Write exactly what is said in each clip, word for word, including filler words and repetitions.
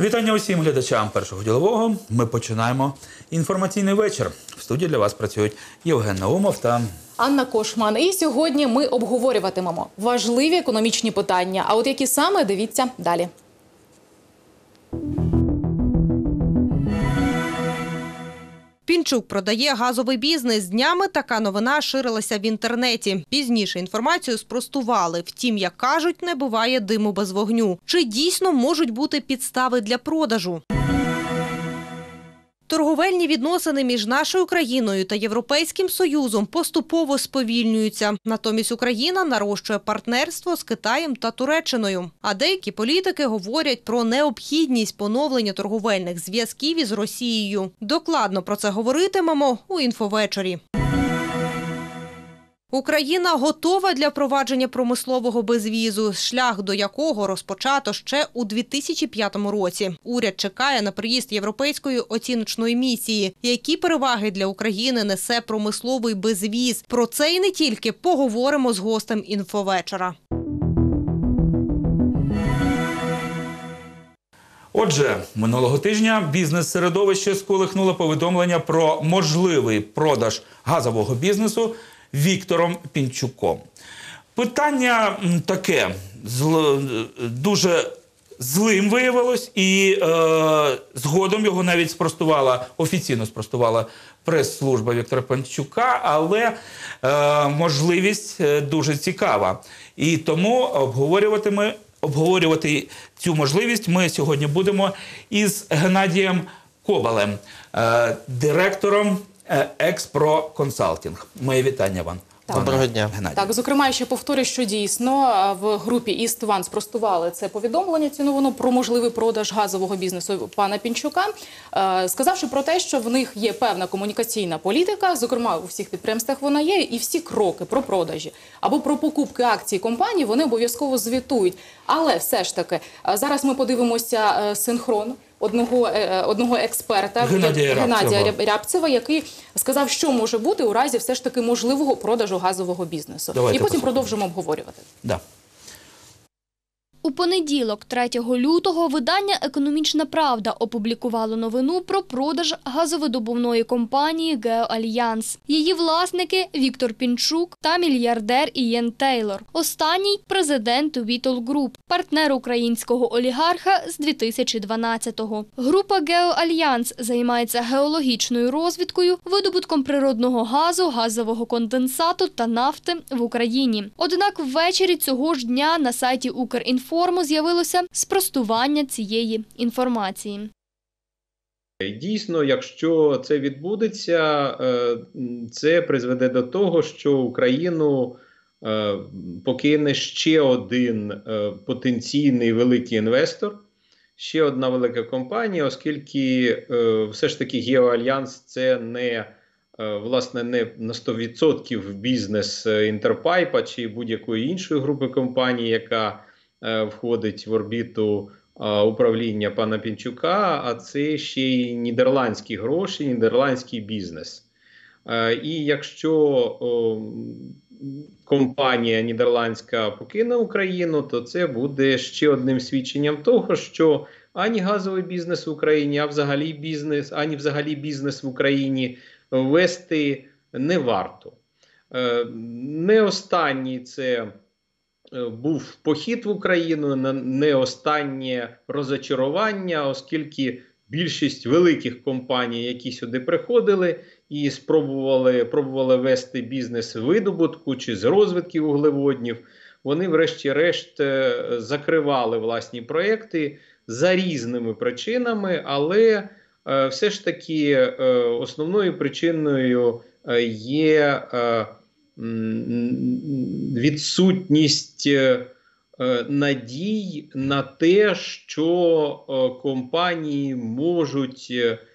Вітання усім глядачам Першого ділового. Ми починаємо інформаційний вечір. В студії для вас працюють Євген Наумов та Анна Кошман. І сьогодні ми обговорюватимемо важливі економічні питання. А от які саме, дивіться далі. Пінчук продає газовий бізнес. Днями така новина ширилася в інтернеті. Пізніше інформацію спростували. Втім, як кажуть, не буває диму без вогню. Чи дійсно можуть бути підстави для продажу? Торговельні відносини між нашою країною та Європейським Союзом поступово сповільнюються. Натомість Україна нарощує партнерство з Китаєм та Туреччиною. А деякі політики говорять про необхідність поновлення торговельних зв'язків із Росією. Докладно про це говоритимемо у інфовечорі. Україна готова для впровадження промислового безвізу, шлях до якого розпочато ще у дві тисячі п'ятому році. Уряд чекає на приїзд європейської оціночної місії. Які переваги для України несе промисловий безвіз? Про це і не тільки поговоримо з гостем інфовечора. Отже, минулого тижня бізнес-середовище сколихнуло повідомлення про можливий продаж газового бізнесу Віктором Пінчуком. Питання таке, зл... дуже злим виявилось, і е... згодом його навіть спростувала, офіційно спростувала прес-служба Віктора Пінчука, але е... можливість дуже цікава. І тому обговорювати, ми... обговорювати цю можливість ми сьогодні будемо із Геннадієм Кобалем, е... директором Експро Консалтинг. Моє вітання вам. Доброго дня. Геннадій. Так, зокрема, ще повторю, що дійсно в групі Іст Ван спростували це повідомлення, цю новину про можливий продаж газового бізнесу пана Пінчука, сказавши про те, що в них є певна комунікаційна політика, зокрема у всіх підприємствах вона є, і всі кроки про продажі або про покупки акцій компанії вони обов'язково звітують. Але все ж таки, зараз ми подивимося синхрон одного, одного експерта, Геннадія Геннадія Рябцева, який сказав, що може бути у разі все ж таки можливого продажу газового бізнесу. Давайте і потім послухаємо. продовжимо обговорювати. Да. У понеділок, третього лютого, видання «Економічна правда» опублікувало новину про продаж газовидобувної компанії «Геоальянс». Її власники – Віктор Пінчук та мільярдер Ієн Тейлор. Останній – президент Vitol Group, партнер українського олігарха з дві тисячі дванадцятого. Група «Геоальянс» займається геологічною розвідкою, видобутком природного газу, газового конденсату та нафти в Україні. Однак ввечері цього ж дня на сайті «Укрінфо» з'явилося спростування цієї інформації. Дійсно, якщо це відбудеться, це призведе до того, що Україну покине ще один потенційний великий інвестор, ще одна велика компанія, оскільки все ж таки Геоальянс – це не, власне, не на сто відсотків бізнес Інтерпайпа чи будь-якої іншої групи компаній, яка входить в орбіту а, управління пана Пінчука, а це ще й нідерландські гроші, нідерландський бізнес. А, і якщо о, компанія нідерландська покине Україну, то це буде ще одним свідченням того, що ані газовий бізнес в Україні, а взагалі бізнес, ані взагалі бізнес в Україні вести не варто. А, не останній це був похід в Україну, не останнє розочарування, оскільки більшість великих компаній, які сюди приходили і спробували пробували вести бізнес видобутку чи з розвідки вуглеводнів, вони врешті-решт закривали власні проекти за різними причинами, але е, все ж таки е, основною причиною є е, відсутність надій на те, що компанії можуть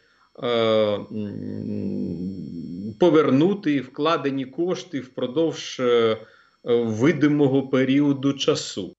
повернути вкладені кошти впродовж видимого періоду часу.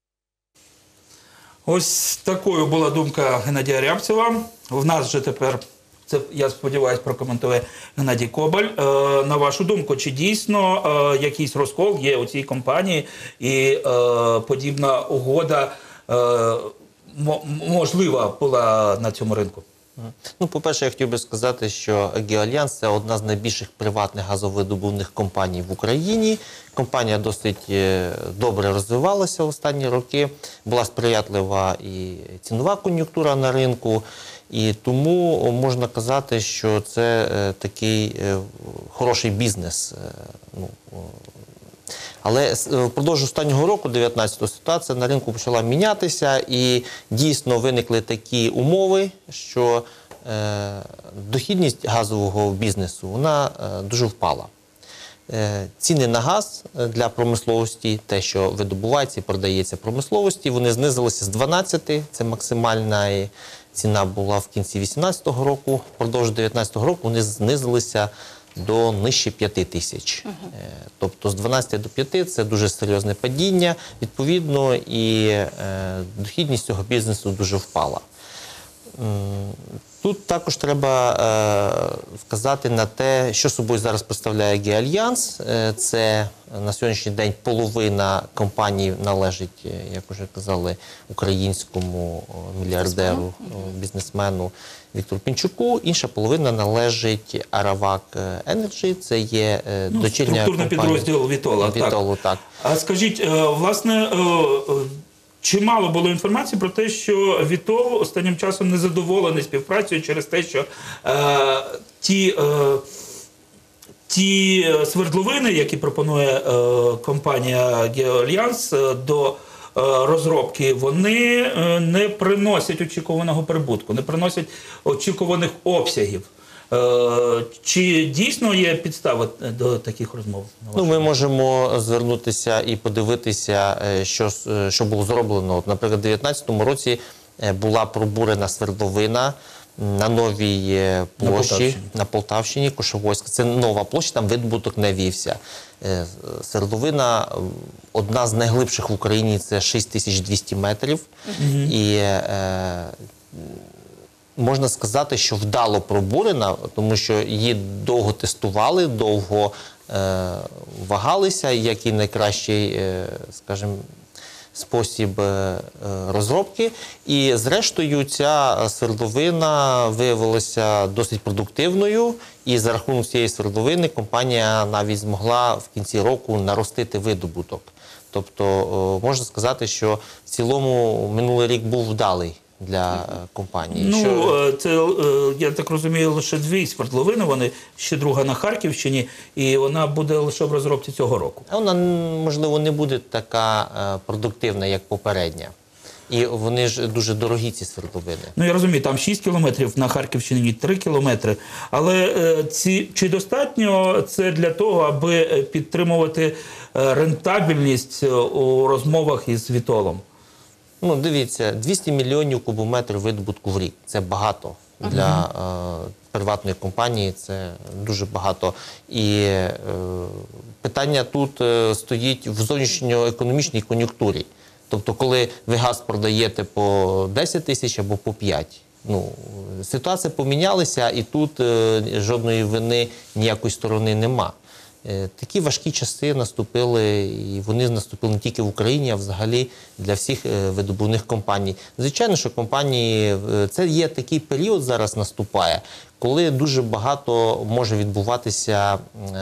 Ось такою була думка Геннадія Рябцева. В нас вже тепер, це, я сподіваюся, прокоментує Геннадій Кобаль. Е, на вашу думку, чи дійсно е, якийсь розкол є у цій компанії і е, подібна угода е, мо- можлива була на цьому ринку? Ну, по-перше, я хотів би сказати, що «Геоальянс» – це одна з найбільших приватних газовидобувних компаній в Україні. Компанія досить е, добре розвивалася в останні роки, була сприятлива і цінова кон'юнктура на ринку, і тому можна казати, що це е, такий е, хороший бізнес. Е, ну, Але впродовж останнього року, дев'ятнадцятого, ситуація на ринку почала мінятися, і дійсно виникли такі умови, що е, дохідність газового бізнесу вона е, дуже впала. Е, ціни на газ для промисловості, те, що видобувається і продається промисловості, вони знизилися з дванадцяти, це максимальна ціна була в кінці вісімнадцятого року, впродовж дев'ятнадцятого року вони знизилися до нижче п'яти тисяч. Uh-huh. Тобто з дванадцяти до п'яти – це дуже серйозне падіння, відповідно, і е, дохідність цього бізнесу дуже впала. Тут також треба е, вказати на те, що собою зараз представляє «Геоальянс». Е, це на сьогоднішній день половина компанії належить, як вже казали, українському мільярдеру, бізнесмену Віктору Пінчуку. Інша половина належить Аравак Енерджі, це є е, ну, дочірня структурний компанія підрозділ Вітола. Вітолу, так. так. А скажіть, е, власне, е, чимало було інформації про те, що Вітол останнім часом незадоволений співпрацею через те, що е, ті, е, ті свердловини, які пропонує е, компанія «Геоальянс» до е, розробки, вони е, не приносять очікуваного прибутку, не приносять очікуваних обсягів. Е, чи дійсно є підстави до таких розмов? Ну, ми можемо звернутися і подивитися, що, що було зроблено. От, наприклад, у дві тисячі дев'ятнадцятому році була пробурена свердловина на новій площі, на Полтавщині, на Полтавщині Кошовойська. Це нова площа, там видобуток не вівся. Свердловина одна з найглибших в Україні, це шість тисяч двісті метрів. Угу. І е, можна сказати, що вдало пробурена, тому що її довго тестували, довго е, вагалися, який найкращий, е, скажімо, спосіб е, розробки. І зрештою ця свердловина виявилася досить продуктивною, і за рахунок цієї свердловини компанія навіть змогла в кінці року наростити видобуток. Тобто е, можна сказати, що в цілому минулий рік був вдалий для компанії. Ну, що... це, я так розумію, лише дві свердловини, вони ще друга на Харківщині, і вона буде лише в розробці цього року. Вона, можливо, не буде така продуктивна, як попередня. І вони ж дуже дорогі, ці свердловини. Ну, я розумію, там шість кілометрів, на Харківщині три кілометри. Але ці, чи достатньо це для того, аби підтримувати рентабельність у розмовах із Вітолом? Ну, дивіться, двісті мільйонів кубометрів видобутку в рік. Це багато для е, приватної компанії, це дуже багато. І е, питання тут е, стоїть в зовнішньоекономічній кон'юнктурі. Тобто, коли ви газ продаєте по десять тисяч або по п'ять. Ну, ситуація помінялася, і тут е, жодної вини ніякої сторони нема. Такі важкі часи наступили, і вони наступили не тільки в Україні, а взагалі для всіх видобувних компаній. Звичайно, що компанії, це є такий період зараз наступає, коли дуже багато може відбуватися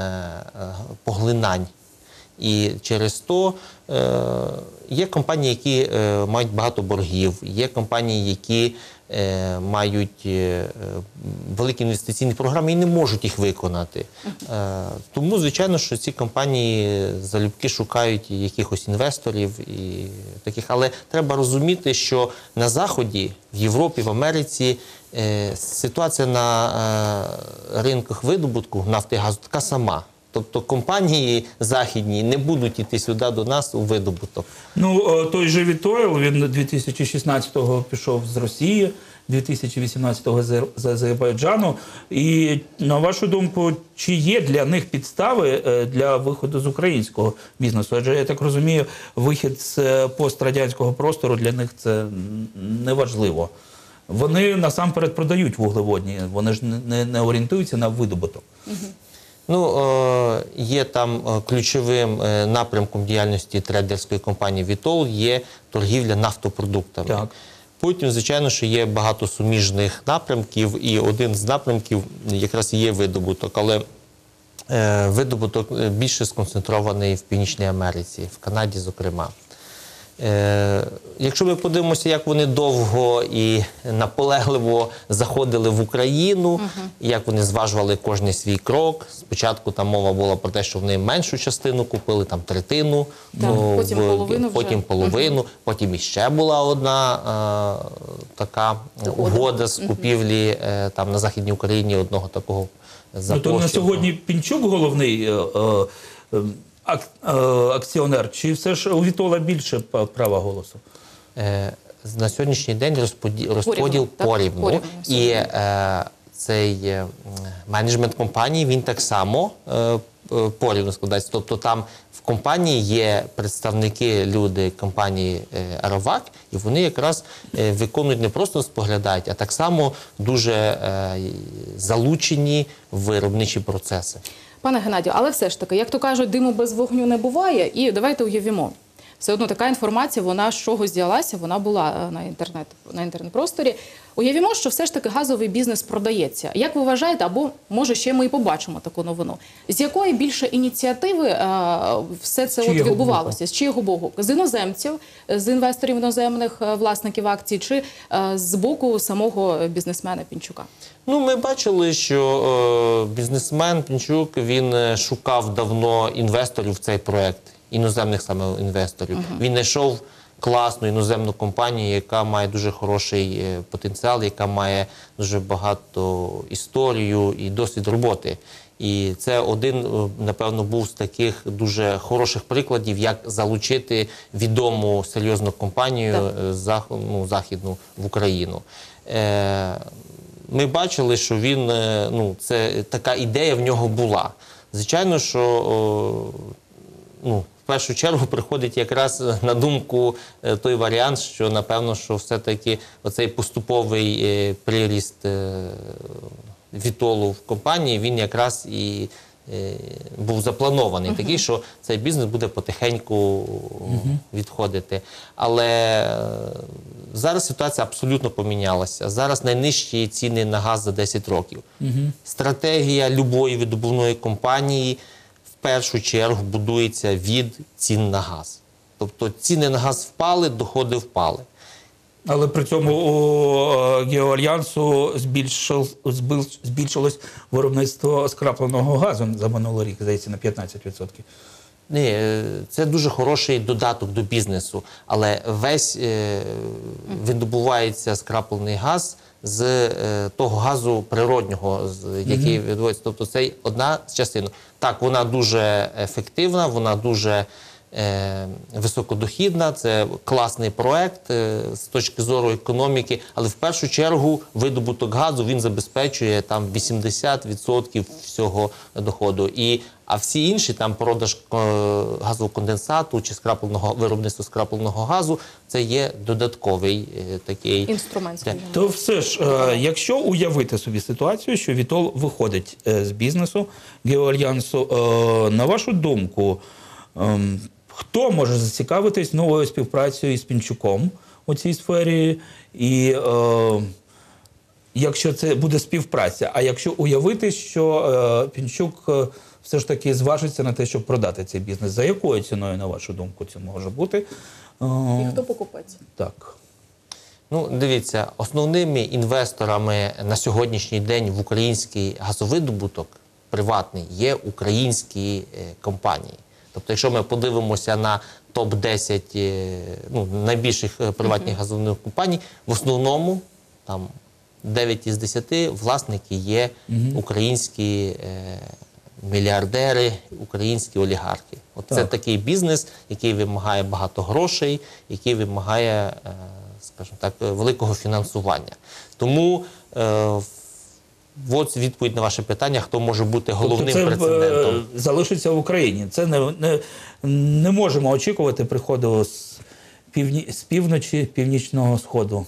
поглинань. І через то е, є компанії, які е, мають багато боргів, є компанії, які е, мають е, великі інвестиційні програми і не можуть їх виконати. Е, тому, звичайно, що ці компанії залюбки шукають якихось інвесторів і таких. Але треба розуміти, що на Заході, в Європі, в Америці е, ситуація на е, ринках видобутку нафти і газу така сама. Тобто компанії західні не будуть йти сюди до нас у видобуток. Ну, той же Вітойл, він дві тисячі шістнадцятого пішов з Росії, дві тисячі вісімнадцятого з Азербайджану. І, на вашу думку, чи є для них підстави для виходу з українського бізнесу? Адже, я так розумію, вихід з пострадянського простору для них це неважливо. Вони насамперед продають вуглеводні, вони ж не, не орієнтуються на видобуток. Угу. Ну, є там ключовим напрямком діяльності трейдерської компанії «Вітол» є торгівля нафтопродуктами. Так. Потім, звичайно, що є багато суміжних напрямків, і один з напрямків якраз і є видобуток, але е, видобуток більше сконцентрований в Північній Америці, в Канаді, зокрема. Е, якщо ми подивимося, як вони довго і наполегливо заходили в Україну, uh-huh. як вони зважували кожний свій крок. Спочатку там мова була про те, що вони меншу частину купили, там третину, да, ну, потім в, половину, потім, вже. половину, uh-huh. потім іще була одна е, така угода, угода з купівлі е, там, на Західній Україні одного такого запорожця. Ну, то на сьогодні Пінчук головний е, е, ак, е, акціонер, чи все ж у Вітола більше права голосу? Е, на сьогоднішній день розподіл, розподіл порівну. порівну. І е, цей е, менеджмент компанії, він так само е, порівну складається. Тобто там в компанії є представники, люди компанії е, Аровак, і вони якраз е, виконують, не просто споглядають, а так само дуже е, залучені в виробничі процеси. Пане Геннадію, але все ж таки, як то кажуть, диму без вогню не буває, і давайте уявімо. Все одно така інформація, вона з чогось з'явилася, вона була на інтернет, на інтернет-просторі. Уявімо, що все ж таки газовий бізнес продається. Як ви вважаєте, або може ще ми і побачимо таку новину, з якої більше ініціативи е, все це от відбувалося? З чиєго боку? З іноземців, з інвесторів іноземних власників акцій, чи е, з боку самого бізнесмена Пінчука? Ну, ми бачили, що е, бізнесмен Пінчук, він шукав давно інвесторів в цей проект. Іноземних саме інвесторів. Uh-huh. Він знайшов класну іноземну компанію, яка має дуже хороший потенціал, яка має дуже багато історію і досвід роботи. І це один, напевно, був з таких дуже хороших прикладів, як залучити відому серйозну компанію uh-huh. зах, ну, західну в Україну. Е, ми бачили, що він, ну, це така ідея в нього була. Звичайно, що о, ну, в першу чергу приходить якраз на думку той варіант, що, напевно, що все-таки оцей поступовий е, приріст е, Вітолу в компанії, він якраз і е, був запланований. Uh-huh. Такий, що цей бізнес буде потихеньку uh-huh. відходити. Але е, зараз ситуація абсолютно помінялася. Зараз найнижчі ціни на газ за десять років. Uh-huh. Стратегія любої видобувної компанії в першу чергу будується від цін на газ. Тобто ціни на газ впали, доходи впали. Але при цьому у Геоальянсу збільшилось виробництво скрапленого газу за минулий рік, здається, на п'ятнадцять відсотків. Ні, це дуже хороший додаток до бізнесу, але весь е, видобувається скраплений газ з е, того газу природнього, з, який mm-hmm. відводиться. Тобто це одна з частин. Так, вона дуже ефективна, вона дуже е, високодохідна, це класний проект е, з точки зору економіки, але в першу чергу видобуток газу, він забезпечує там вісімдесят відсотків всього доходу. І а всі інші, там продаж е, газового конденсату чи скрапленого, виробництво скрапленого газу, це є додатковий е, такий інструмент. Це... То все ж, е, якщо уявити собі ситуацію, що Вітол виходить е, з бізнесу Геоальянсу, е, на вашу думку, е, хто може зацікавитись новою співпрацею із Пінчуком у цій сфері? І е, якщо це буде співпраця, а якщо уявити, що е, Пінчук е, все ж таки зважиться на те, щоб продати цей бізнес. За якою ціною, на вашу думку, це може бути? І хто покупець? Так. Ну, дивіться, основними інвесторами на сьогоднішній день в український газовидобуток приватний є українські е, компанії. Тобто, якщо ми подивимося на топ десять е, ну, найбільших приватних uh-huh. газових компаній, в основному там дев'ять із десяти власники є uh-huh. українські е, мільярдери, українські олігархи. От це такий бізнес, який вимагає багато грошей, який вимагає, скажімо так, великого фінансування. Тому е, от відповідь на ваше питання, хто може бути головним тобто це прецедентом. Це залишиться в Україні. Це не, не, не можемо очікувати приходу з, півні, з півночі, північного сходу.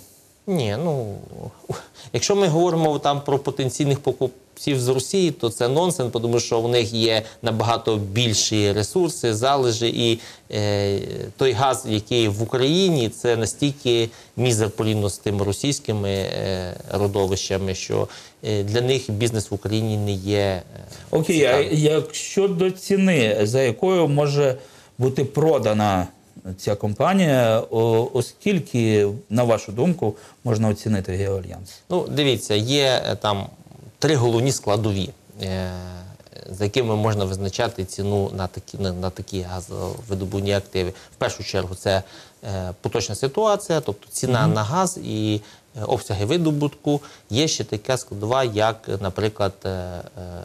Ні, ну, якщо ми говоримо там про потенційних покупців з Росії, то це нонсенс, тому що у них є набагато більші ресурси, залежі, і е, той газ, який в Україні, це настільки мізер порівняно з тими російськими е, родовищами, що е, для них бізнес в Україні не є е, Окей, а цікавим. якщо до ціни, за якою може бути продана ця компанія, о- оскільки, на вашу думку, можна оцінити Геоальянс? Ну, дивіться, є е, там три головні складові, е, за якими можна визначати ціну на такі, на, на такі газовидобувні активи. В першу чергу це е, поточна ситуація, тобто ціна mm-hmm. на газ і е, обсяги видобутку. Є ще така складова, як, наприклад, е, е,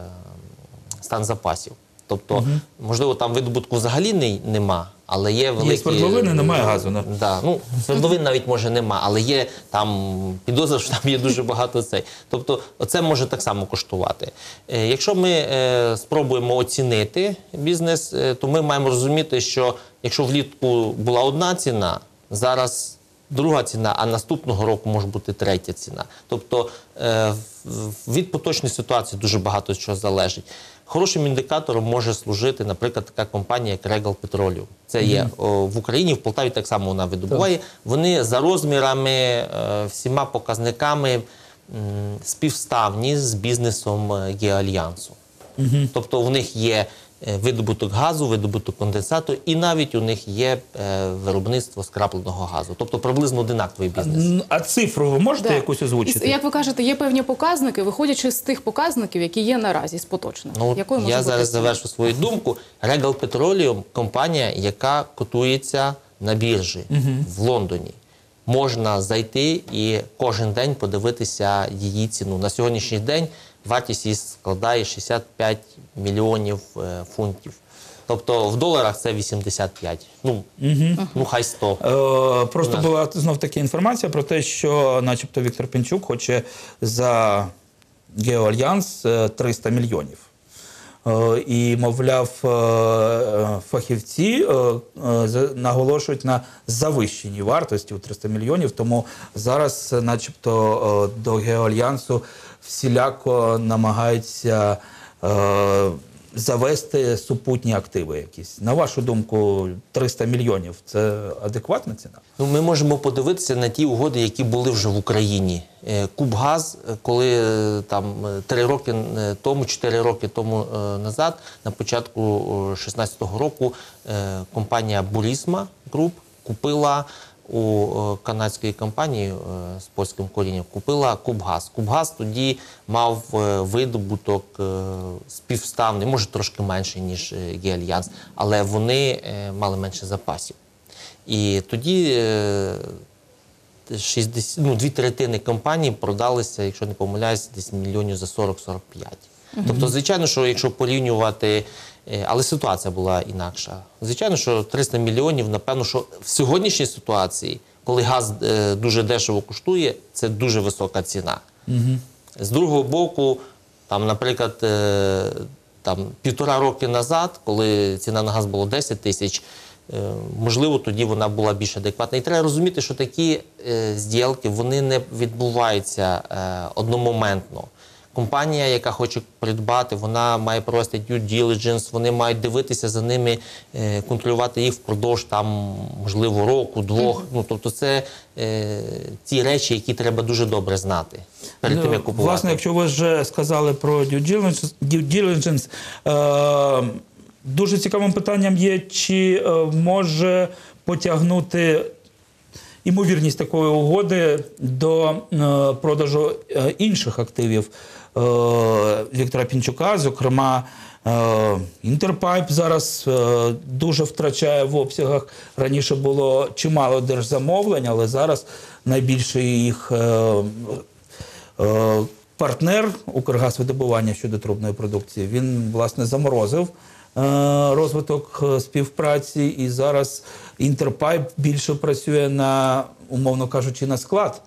стан запасів. Тобто, mm-hmm. можливо, там видобутку взагалі не, нема, але є великі... Є свердловини, немає газу. Не? Да, ну, свердловин навіть може нема, але є там підозра, що там є дуже багато цей. Тобто, це може так само коштувати. Е, якщо ми е, спробуємо оцінити бізнес, е, то ми маємо розуміти, що якщо влітку була одна ціна, зараз друга ціна, а наступного року може бути третя ціна. Тобто, е, від поточної ситуації дуже багато чого залежить. Хорошим індикатором може служити, наприклад, така компанія, як Regal Petroleum. Це є mm-hmm. о, в Україні, в Полтаві так само вона видобуває. Так. Вони за розмірами, е, всіма показниками м, співставні з бізнесом Геоальянсу. Mm-hmm. Тобто у них є видобуток газу, видобуток конденсату, і навіть у них є е, виробництво скрапленого газу. Тобто приблизно одинаковий бізнес. А цифру ви можете Да. якусь озвучити? І, як ви кажете, є певні показники, виходячи з тих показників, які є наразі з поточних. Ну, Якою може я бути зараз ціна? завершу свою думку. Regal Petroleum – компанія, яка котується на біржі угу. в Лондоні. Можна зайти і кожен день подивитися її ціну. На сьогоднішній день вартість її складає шістдесят п'ять мільйонів е, фунтів. Тобто в доларах це вісімдесят п'ять. Ну, угу. ну хай сто. Е, просто да. була знов таки інформація про те, що начебто Віктор Пінчук хоче за Геоальянс триста мільйонів. Е, і, мовляв, е, фахівці е, е, наголошують на завищеній вартості у триста мільйонів, тому зараз начебто е, до Геоальянсу всіляко намагаються е, завести супутні активи якісь. На вашу думку, триста мільйонів – це адекватна ціна? Ну, ми можемо подивитися на ті угоди, які були вже в Україні. Кубгаз, коли там три роки тому, чотири роки тому назад, на початку шістнадцятого року, компанія Burisma Group купила у канадської компанії з польським корінням, купила Кубгаз. Кубгаз тоді мав видобуток співставний, може трошки менший, ніж Геоальянс, але вони мали менше запасів. І тоді шістдесят, ну, дві третини компанії продалися, якщо не помиляюсь, десь мільйонів за сорок - сорок п'ять. Mm-hmm. Тобто, звичайно, що якщо порівнювати, але ситуація була інакша. Звичайно, що триста мільйонів, напевно, що в сьогоднішній ситуації, коли газ е, дуже дешево коштує, це дуже висока ціна. Mm-hmm. З другого боку, там, наприклад, е, там, півтора роки назад, коли ціна на газ була десять тисяч, е, можливо, тоді вона була більш адекватна. І треба розуміти, що такі е, зділки, вони не відбуваються е, одномоментно. Компанія, яка хоче придбати, вона має провести due diligence, вони мають дивитися за ними, контролювати їх впродовж, там, можливо, року, двох. Mm-hmm. Ну, тобто це е, ті речі, які треба дуже добре знати перед ну, тим, як купувати. Власне, якщо ви вже сказали про due diligence, due diligence е, дуже цікавим питанням є, чи е, може потягнути імовірність такої угоди до е, продажу е, інших активів е, Віктора Пінчука, зокрема, е, Інтерпайп зараз е, дуже втрачає в обсягах. Раніше було чимало держзамовлень, але зараз найбільший їх е, е, партнер Укргазвидобування щодо трубної продукції, він, власне, заморозив розвиток співпраці, і зараз Інтерпайп більше працює на, умовно кажучи, на склад.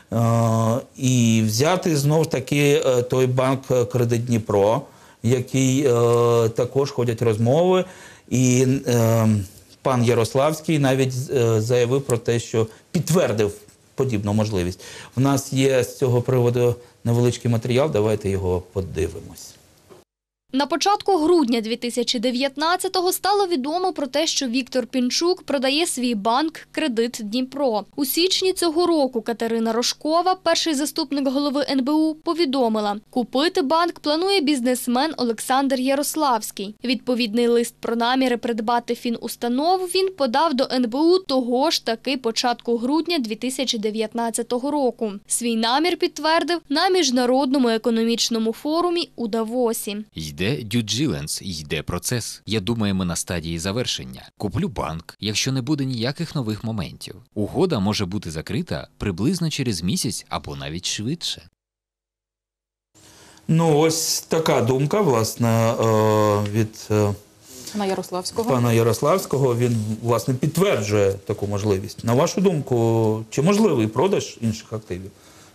І взяти знов таки той банк Кредит Дніпро, який також ходять розмови, і пан Ярославський навіть заявив про те, що підтвердив подібну можливість. У нас є з цього приводу невеличкий матеріал, давайте його подивимось. На початку грудня дві тисячі дев'ятнадцятого стало відомо про те, що Віктор Пінчук продає свій банк «Кредит Дніпро». У січні цього року Катерина Рожкова, перший заступник голови ен бе у, повідомила, купити банк планує бізнесмен Олександр Ярославський. Відповідний лист про наміри придбати фінустанову він подав до ен бе у того ж таки початку грудня дві тисячі дев'ятнадцятого року. Свій намір підтвердив на Міжнародному економічному форумі у Давосі. Йде due diligence, йде процес. Я думаю, ми на стадії завершення. Куплю банк, якщо не буде ніяких нових моментів. Угода може бути закрита приблизно через місяць або навіть швидше. Ну, ось така думка, власне, від Пана Ярославського. пана Ярославського. Він, власне, підтверджує таку можливість. На вашу думку, чи можливий продаж інших активів?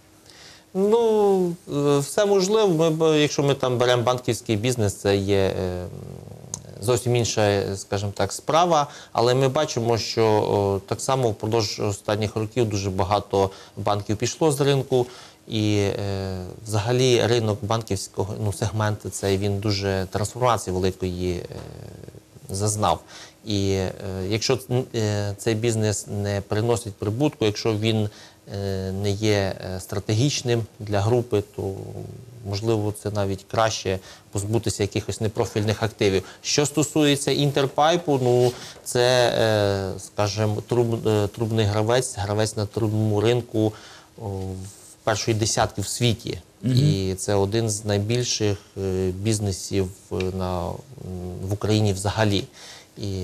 Ну, все можливо. Ми, якщо ми там беремо банківський бізнес, це є зовсім інша, скажімо так, справа. Але ми бачимо, що о, так само впродовж останніх років дуже багато банків пішло з ринку. І е, взагалі ринок банківського ну, сегменту, цей він дуже трансформації великої е, зазнав. І е, якщо е, цей бізнес не приносить прибутку, якщо він е, не є стратегічним для групи, то можливо це навіть краще позбутися якихось непрофільних активів. Що стосується Інтерпайпу, ну це, е, скажімо, труб, е, трубний гравець, гравець на трубному ринку о, в першої десятки в світі. Mm-hmm. І це один з найбільших е, бізнесів на, в Україні взагалі. І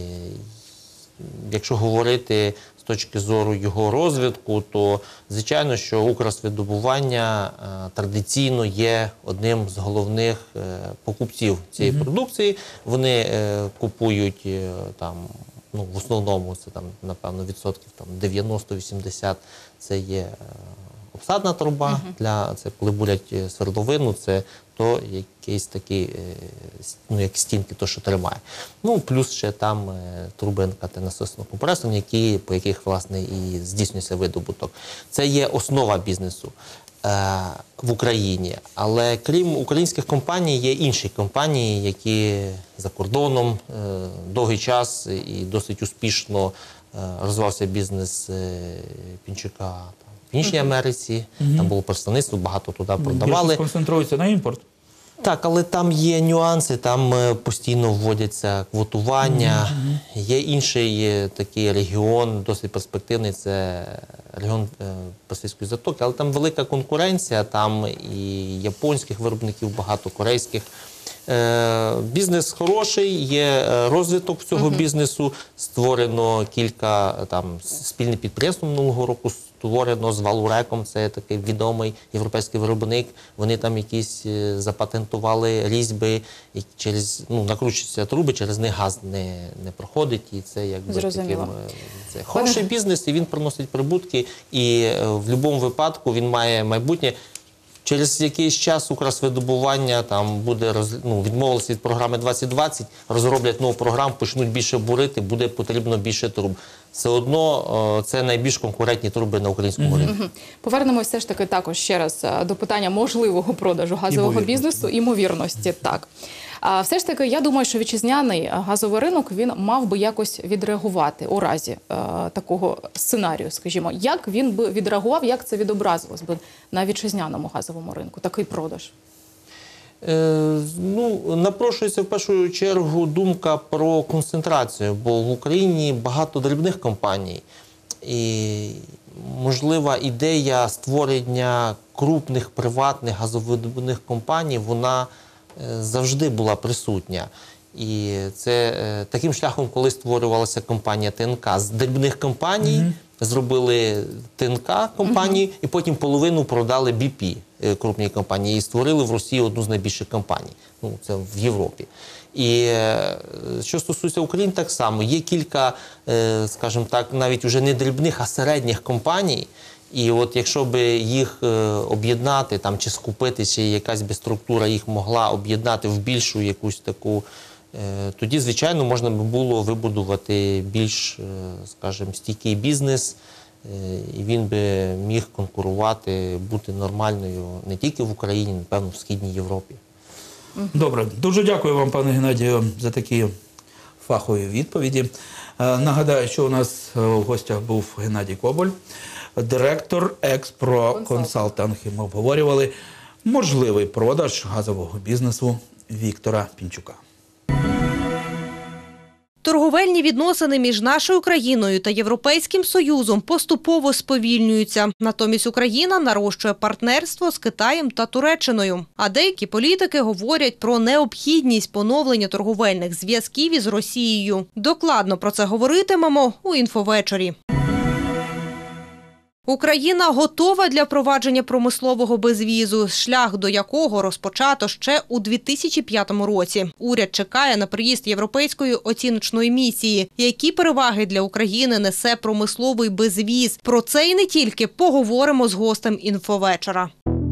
якщо говорити з точки зору його розвитку, то звичайно, що Укрсвидобування е, традиційно є одним з головних е, покупців цієї mm-hmm. продукції. Вони е, купують е, там, ну, в основному це там, напевно, відсотків там дев'яносто-вісімдесят це є е, обсадна труба, uh-huh. для, це коли бурять свердловину, це то якийсь такий, ну, як стінки, то, що тримає. Ну, плюс ще там труби ен ка те насосно-компресорні, які, по яких, власне, і здійснюється видобуток. Це є основа бізнесу е, в Україні. Але крім українських компаній, є інші компанії, які за кордоном е, довгий час і досить успішно е, розвивався бізнес е, Пінчука. В Північній Америці, uh-huh. там було представництво, багато туди продавали. Більше концентрується на імпорт. Так, але там є нюанси, там постійно вводяться квотування. Uh-huh. Є інший такий регіон, досить перспективний, це регіон Персидської затоки, але там велика конкуренція, там і японських виробників, багато корейських. Бізнес хороший, є розвиток цього uh-huh. бізнесу, створено кілька там спільних підприємств минулого року, створено з Валуреком, це такий відомий європейський виробник. Вони там якісь запатентували різьби, і через, ну, накручуються труби, через них газ не, не проходить. І це якби таким, це хороший Пане... бізнес, і він приносить прибутки, і в будь-якому випадку він має майбутнє. Через якийсь час Укрсвидобування там буде роз... ну, відмовилися від програми двадцять двадцять, розроблять нову програму, почнуть більше бурити, буде потрібно більше труб. Все одно це найбільш конкурентні труби на українському ринку. Mm-hmm. Повернемося все ж таки також ще раз до питання можливого продажу газового бізнесу, імовірності. Так. А все ж таки, я думаю, що вітчизняний газовий ринок, він мав би якось відреагувати у разі е, такого сценарію, скажімо. Як він би відреагував, як це відобразилось би на вітчизняному газовому ринку, такий продаж? Е, ну, напрошується в першу чергу думка про концентрацію, бо в Україні багато дрібних компаній. І можлива ідея створення крупних приватних газовидобувних компаній, вона завжди була присутня. І це е, таким шляхом, коли створювалася компанія Те Ен Ка, з дрібних компаній mm-hmm. зробили Те Ен Ка компанії, mm-hmm. і потім половину продали Бі Пі, е, крупній компанії, і створили в Росії одну з найбільших компаній. Ну, це в Європі. І е, що стосується України, так само. Є кілька, е, скажімо так, навіть уже не дрібних, а середніх компаній. І от якщо б їх е, об'єднати, там, чи скупити, чи якась би структура їх могла об'єднати в більшу якусь таку, е, тоді, звичайно, можна б було вибудувати більш, е, скажімо, стійкий бізнес, і він би міг конкурувати, бути нормальною не тільки в Україні, напевно, в Східній Європі. Добре, дуже дякую вам, пане Геннадію, за такі фахові відповіді. Е, Нагадаю, що у нас е, в гостях був Геннадій Коболь, директор Експро Консалтинг. І ми обговорювали можливий продаж газового бізнесу Віктора Пінчука. Торговельні відносини між нашою країною та Європейським Союзом поступово сповільнюються. Натомість Україна нарощує партнерство з Китаєм та Туреччиною. А деякі політики говорять про необхідність поновлення торговельних зв'язків із Росією. Докладно про це говоритимемо у інфовечорі. Україна готова для впровадження промислового безвізу, шлях до якого розпочато ще у дві тисячі п'ятому році. Уряд чекає на приїзд європейської оціночної місії. Які переваги для України несе промисловий безвіз? Про це і не тільки поговоримо з гостем інфовечора.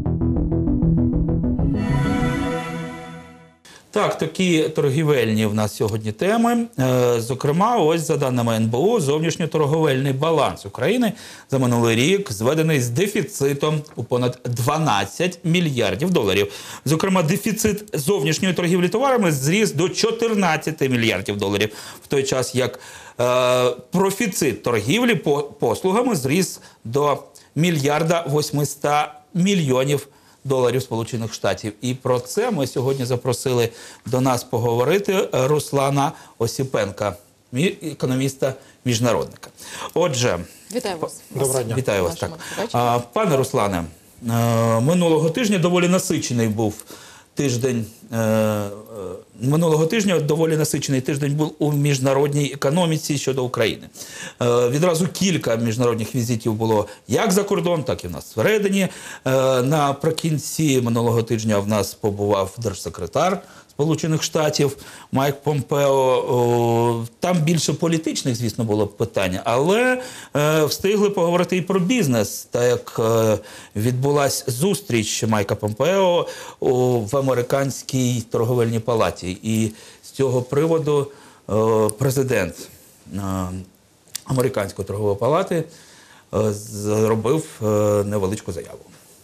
Так, такі торгівельні в нас сьогодні теми. Е, Зокрема, ось за даними ен бе о, зовнішньоторговельний баланс України за минулий рік зведений з дефіцитом у понад дванадцять мільярдів доларів. Зокрема, дефіцит зовнішньої торгівлі товарами зріс до чотирнадцяти мільярдів доларів, в той час як е, профіцит торгівлі по послугами зріс до мільярда восьмиста мільйонів доларів Сполучених Штатів. І про це ми сьогодні запросили до нас поговорити Руслана Осіпенка, економіста-міжнародника. Отже, Вітаю вас. Доброго дня. Вітаю вас. Нашому Так. глядачу. А, Пане Руслане, е, минулого тижня доволі насичений був тиждень. е, е, Минулого тижня доволі насичений тиждень був у міжнародній економіці щодо України. Е, Відразу кілька міжнародних візитів було як за кордон, так і в нас всередині. Е, Наприкінці минулого тижня в нас побував держсекретар Сполучених Штатів Майк Помпео. Там більше політичних, звісно, було питання, але е, встигли поговорити і про бізнес, так як е, відбулась зустріч Майка Помпео у, в американській торговельній палаті. І з цього приводу е, президент е, американської торгової палати е, зробив е, невеличку заяву.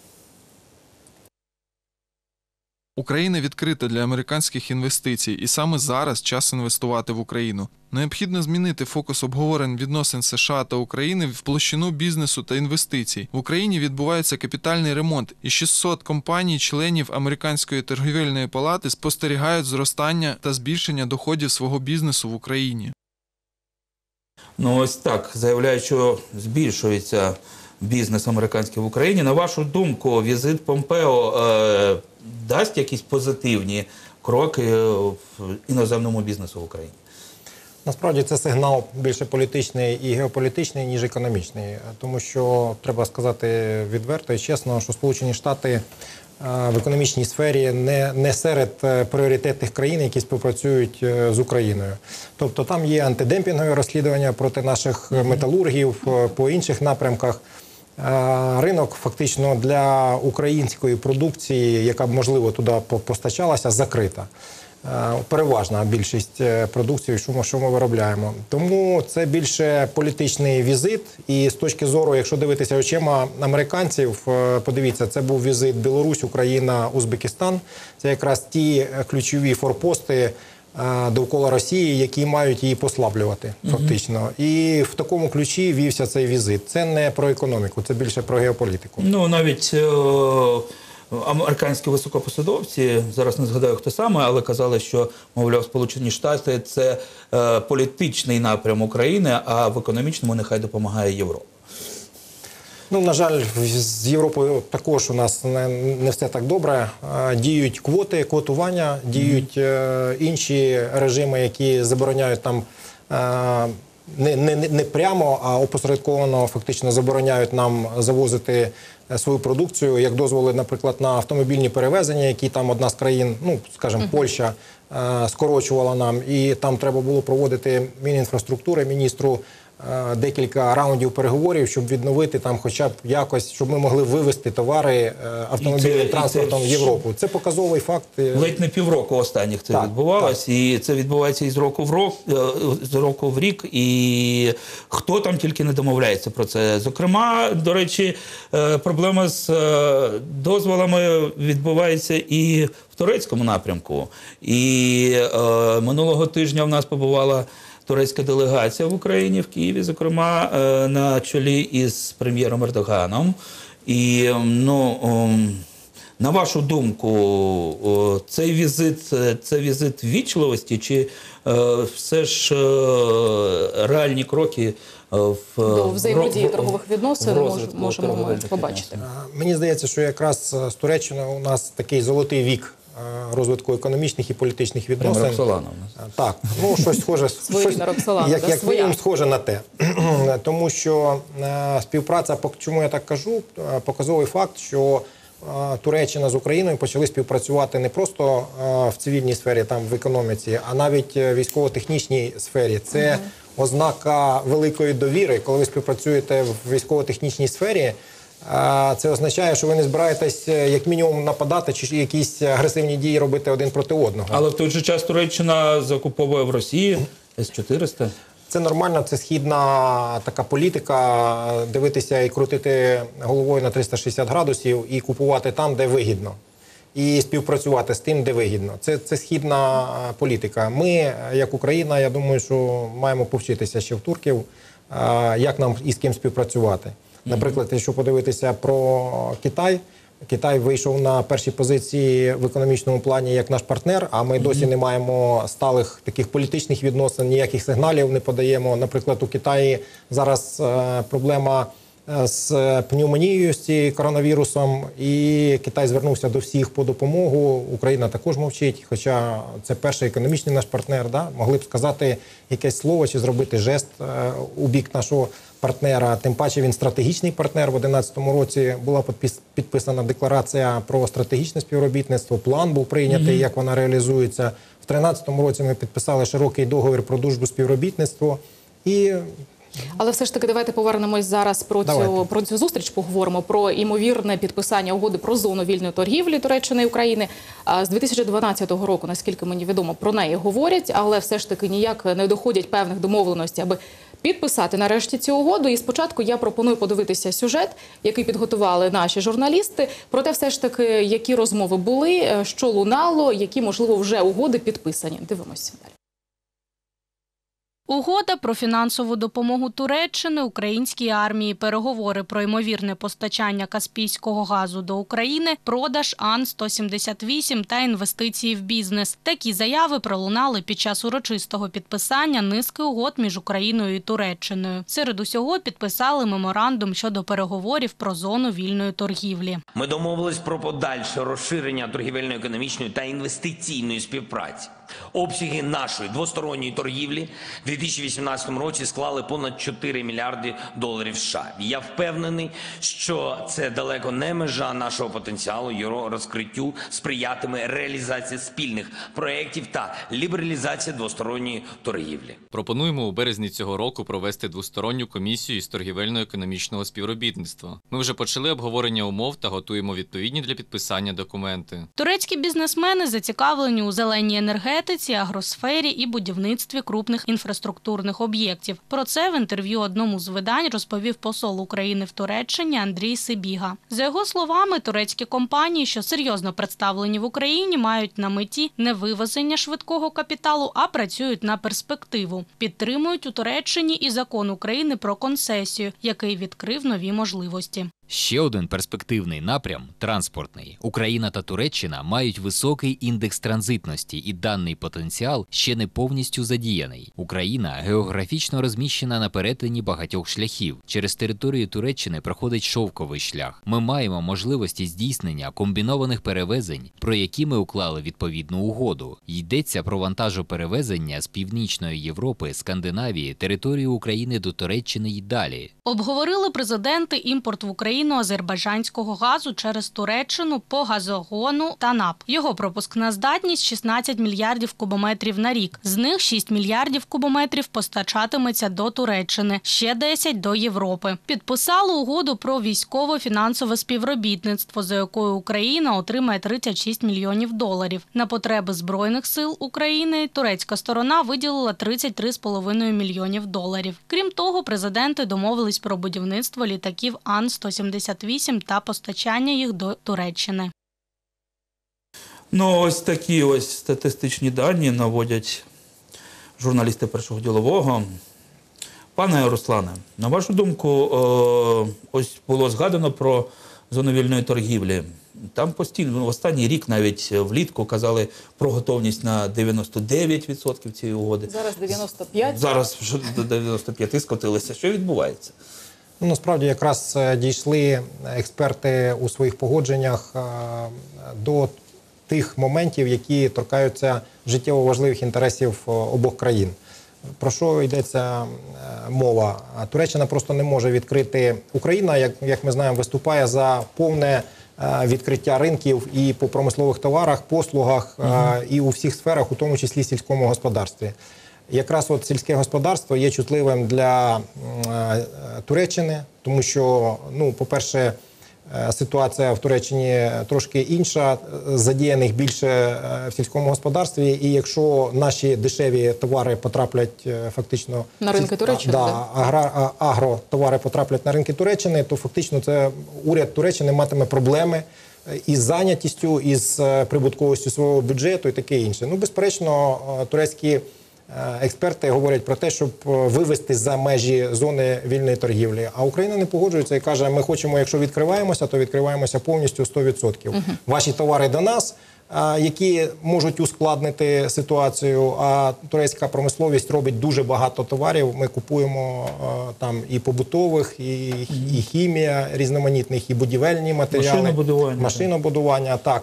Україна відкрита для американських інвестицій, і саме зараз час інвестувати в Україну. Необхідно змінити фокус обговорень відносин США та України в площину бізнесу та інвестицій. В Україні відбувається капітальний ремонт, і шістсот компаній-членів Американської торгівельної палати спостерігають зростання та збільшення доходів свого бізнесу в Україні. Ну ось так, заявляють, що збільшується бізнес американський в Україні. На вашу думку, візит Помпео е, дасть якісь позитивні кроки в іноземному бізнесу в Україні? Насправді це сигнал більше політичний і геополітичний, ніж економічний. Тому що, треба сказати відверто і чесно, що Сполучені Штати в економічній сфері не, не серед пріоритетних країн, які співпрацюють з Україною. Тобто там є антидемпінгові розслідування проти наших металургів по інших напрямках. Ринок фактично для української продукції, яка б, можливо, туди постачалася, закрита. Переважна більшість продукції, що ми виробляємо. Тому це більше політичний візит. І з точки зору, якщо дивитися очима американців, подивіться, це був візит Білорусь, Україна, Узбекистан. Це якраз ті ключові форпости довкола Росії, які мають її послаблювати, фактично. Mm-hmm. І в такому ключі вівся цей візит. Це не про економіку, це більше про геополітику. Ну, навіть е- американські високопосадовці, зараз не згадаю, хто саме, але казали, що, мовляв, Сполучені Штати – це е- політичний напрям України, а в економічному нехай допомагає Європа. Ну, на жаль, з Європою також у нас не, не все так добре. Діють квоти, квотування, діють mm-hmm. інші режими, які забороняють там не, не, не прямо, а опосередковано фактично забороняють нам завозити свою продукцію, як дозволи, наприклад, на автомобільні перевезення, які там одна з країн, ну, скажімо, mm-hmm. Польща, скорочувала нам, і там треба було проводити Мінінфраструктури, міністру е, декілька раундів переговорів, щоб відновити там хоча б якось, щоб ми могли вивезти товари е, автомобільним І це- і транспортом це в Європу. Це показовий факт. е, Ледь не півроку останніх це Так, відбувалось, і це відбувається із року в рок, е, з року в рік, і хто там тільки не домовляється про це. Зокрема, до речі, е, проблема з е, дозволами відбувається і в турецькому напрямку. І е, минулого тижня в нас побувала турецька делегація в Україні, в Києві, зокрема, е, на чолі із прем'єром Ердоганом. І, ем, ну, ем, на вашу думку, о, цей візит – це візит ввічливості чи е, все ж е, реальні кроки е, в До взаємодії в- торгових відносин в мож- розвитку можемо ми торговельних побачити. відносин? Мені здається, що якраз з Туреччиною у нас такий золотий вік е, розвитку економічних і політичних Прямо відносин. Роксолана у нас. Так, ну щось схоже, Своєрідна щось, Роксолана, як, да, як своя. мінімум схоже на те. Тому що е, співпраця, пок- чому я так кажу, е, показовий факт, що е, Туреччина з Україною почали співпрацювати не просто е, в цивільній сфері, там в економіці, а навіть е, військово-технічній сфері. Це ознака великої довіри, коли ви співпрацюєте в військово-технічній сфері. А Це означає, що ви не збираєтесь е, як мінімум нападати чи якісь агресивні дії робити один проти одного. Але в той же час Туреччина закуповує в Росії С чотириста. Це нормально, це східна така політика, дивитися і крутити головою на триста шістдесят градусів і купувати там, де вигідно. І співпрацювати з тим, де вигідно. Це, це східна е, політика. Ми, як Україна, я думаю, що маємо повчитися ще в турків, е, як нам і з ким співпрацювати. Наприклад, якщо подивитися про Китай, Китай вийшов на перші позиції в економічному плані як наш партнер, а ми досі не маємо сталих таких політичних відносин, ніяких сигналів не подаємо. Наприклад, у Китаї зараз е, проблема е, з пневмонією, з цією коронавірусом, і Китай звернувся до всіх по допомогу. Україна також мовчить, хоча це перший економічний наш партнер. Да? Могли б сказати якесь слово чи зробити жест е, у бік нашого партнера, тим паче він стратегічний партнер. В дві тисячі одинадцятому році була підпис- підписана декларація про стратегічне співробітництво, план був прийнятий, mm-hmm. як вона реалізується. В дві тисячі тринадцятому році ми підписали широкий договір про дружбу співробітництво. І Але все ж таки давайте повернемось зараз про цю, про цю зустріч, поговоримо про імовірне підписання угоди про зону вільної торгівлі Туреччини і України. А з дві тисячі дванадцятого року, наскільки мені відомо, про неї говорять, але все ж таки ніяк не доходять певних домовленостей, аби підписати нарешті цю угоду. І спочатку я пропоную подивитися сюжет, який підготували наші журналісти, про те все ж таки, які розмови були, що лунало, які, можливо, вже угоди підписані. Дивимося далі. Угода про фінансову допомогу Туреччини українській армії, переговори про ймовірне постачання каспійського газу до України, продаж Ан сто сімдесят вісім та інвестиції в бізнес. Такі заяви пролунали під час урочистого підписання низки угод між Україною і Туреччиною. Серед усього підписали меморандум щодо переговорів про зону вільної торгівлі. Ми домовились про подальше розширення торгівельно-економічної та інвестиційної співпраці. Обсяги нашої двосторонньої торгівлі в дві тисячі вісімнадцятому році склали понад чотири мільярди доларів США. Я впевнений, що це далеко не межа нашого потенціалу, його розкриттю сприятиме реалізація спільних проєктів та лібералізація двосторонньої торгівлі. Пропонуємо у березні цього року провести двосторонню комісію із торгівельно-економічного співробітництва. Ми вже почали обговорення умов та готуємо відповідні для підписання документи. Турецькі бізнесмени зацікавлені у зеленій енергетиці, агросфері і будівництві крупних інфраструктурних об'єктів. Про це в інтерв'ю одному з видань розповів посол України в Туреччині Андрій Сибіга. За його словами, турецькі компанії, що серйозно представлені в Україні, мають на меті не вивезення швидкого капіталу, а працюють на перспективу. Підтримують у Туреччині і закон України про концесію, який відкрив нові можливості. Ще один перспективний напрям – транспортний. Україна та Туреччина мають високий індекс транзитності, і даний потенціал ще не повністю задіяний. Україна географічно розміщена на перетині багатьох шляхів. Через територію Туреччини проходить шовковий шлях. Ми маємо можливості здійснення комбінованих перевезень, про які ми уклали відповідну угоду. Йдеться про вантажоперевезення з Північної Європи, Скандинавії, території України до Туреччини і далі. Обговорили президенти імпорт в Україну україно-азербайджанського газу через Туреччину по газогону ТАНАП. Його пропускна здатність – шістнадцять мільярдів кубометрів на рік. З них шість мільярдів кубометрів постачатиметься до Туреччини, ще десять – до Європи. Підписали угоду про військово-фінансове співробітництво, за якою Україна отримає тридцять шість мільйонів доларів. На потреби Збройних сил України турецька сторона виділила тридцять три з половиною мільйонів доларів. Крім того, президенти домовились про будівництво літаків Ан сто сімдесят вісім та постачання їх до Туреччини. Ну, ось такі ось статистичні дані наводять журналісти Першого ділового. Пане Руслане, на вашу думку, ось було згадано про зону вільної торгівлі. Там постійно, в останній рік навіть влітку казали про готовність на дев'яносто дев'ять відсотків цієї угоди. Зараз дев'яносто п'ять. Зараз вже до дев'яносто п'яти скотилися. Що відбувається? Ну, насправді якраз дійшли експерти у своїх погодженнях до тих моментів, які торкаються життєво важливих інтересів обох країн. Про що йдеться мова? Туреччина просто не може відкрити. Україна, як, як ми знаємо, виступає за повне відкриття ринків і по промислових товарах, послугах, угу. і у всіх сферах, у тому числі сільському господарстві. Якраз от сільське господарство є чутливим для Туреччини, тому що, ну, по-перше, ситуація в Туреччині трошки інша, задіяних більше в сільському господарстві, і якщо наші дешеві товари потраплять фактично на ринки Туреччини, да, да. агро, агротовари потраплять на ринки Туреччини, то фактично це уряд Туреччини матиме проблеми із зайнятістю, із прибутковістю свого бюджету і таке інше. Ну, безперечно, турецькі експерти говорять про те, щоб вивести за межі зони вільної торгівлі. А Україна не погоджується і каже, ми хочемо, якщо відкриваємося, то відкриваємося повністю сто відсотків. Uh-huh. Ваші товари до нас, які можуть ускладнити ситуацію, а турецька промисловість робить дуже багато товарів. Ми купуємо там і побутових, і, uh-huh. і хімія різноманітних, і будівельні матеріали. Машинобудування. Машинобудування, так.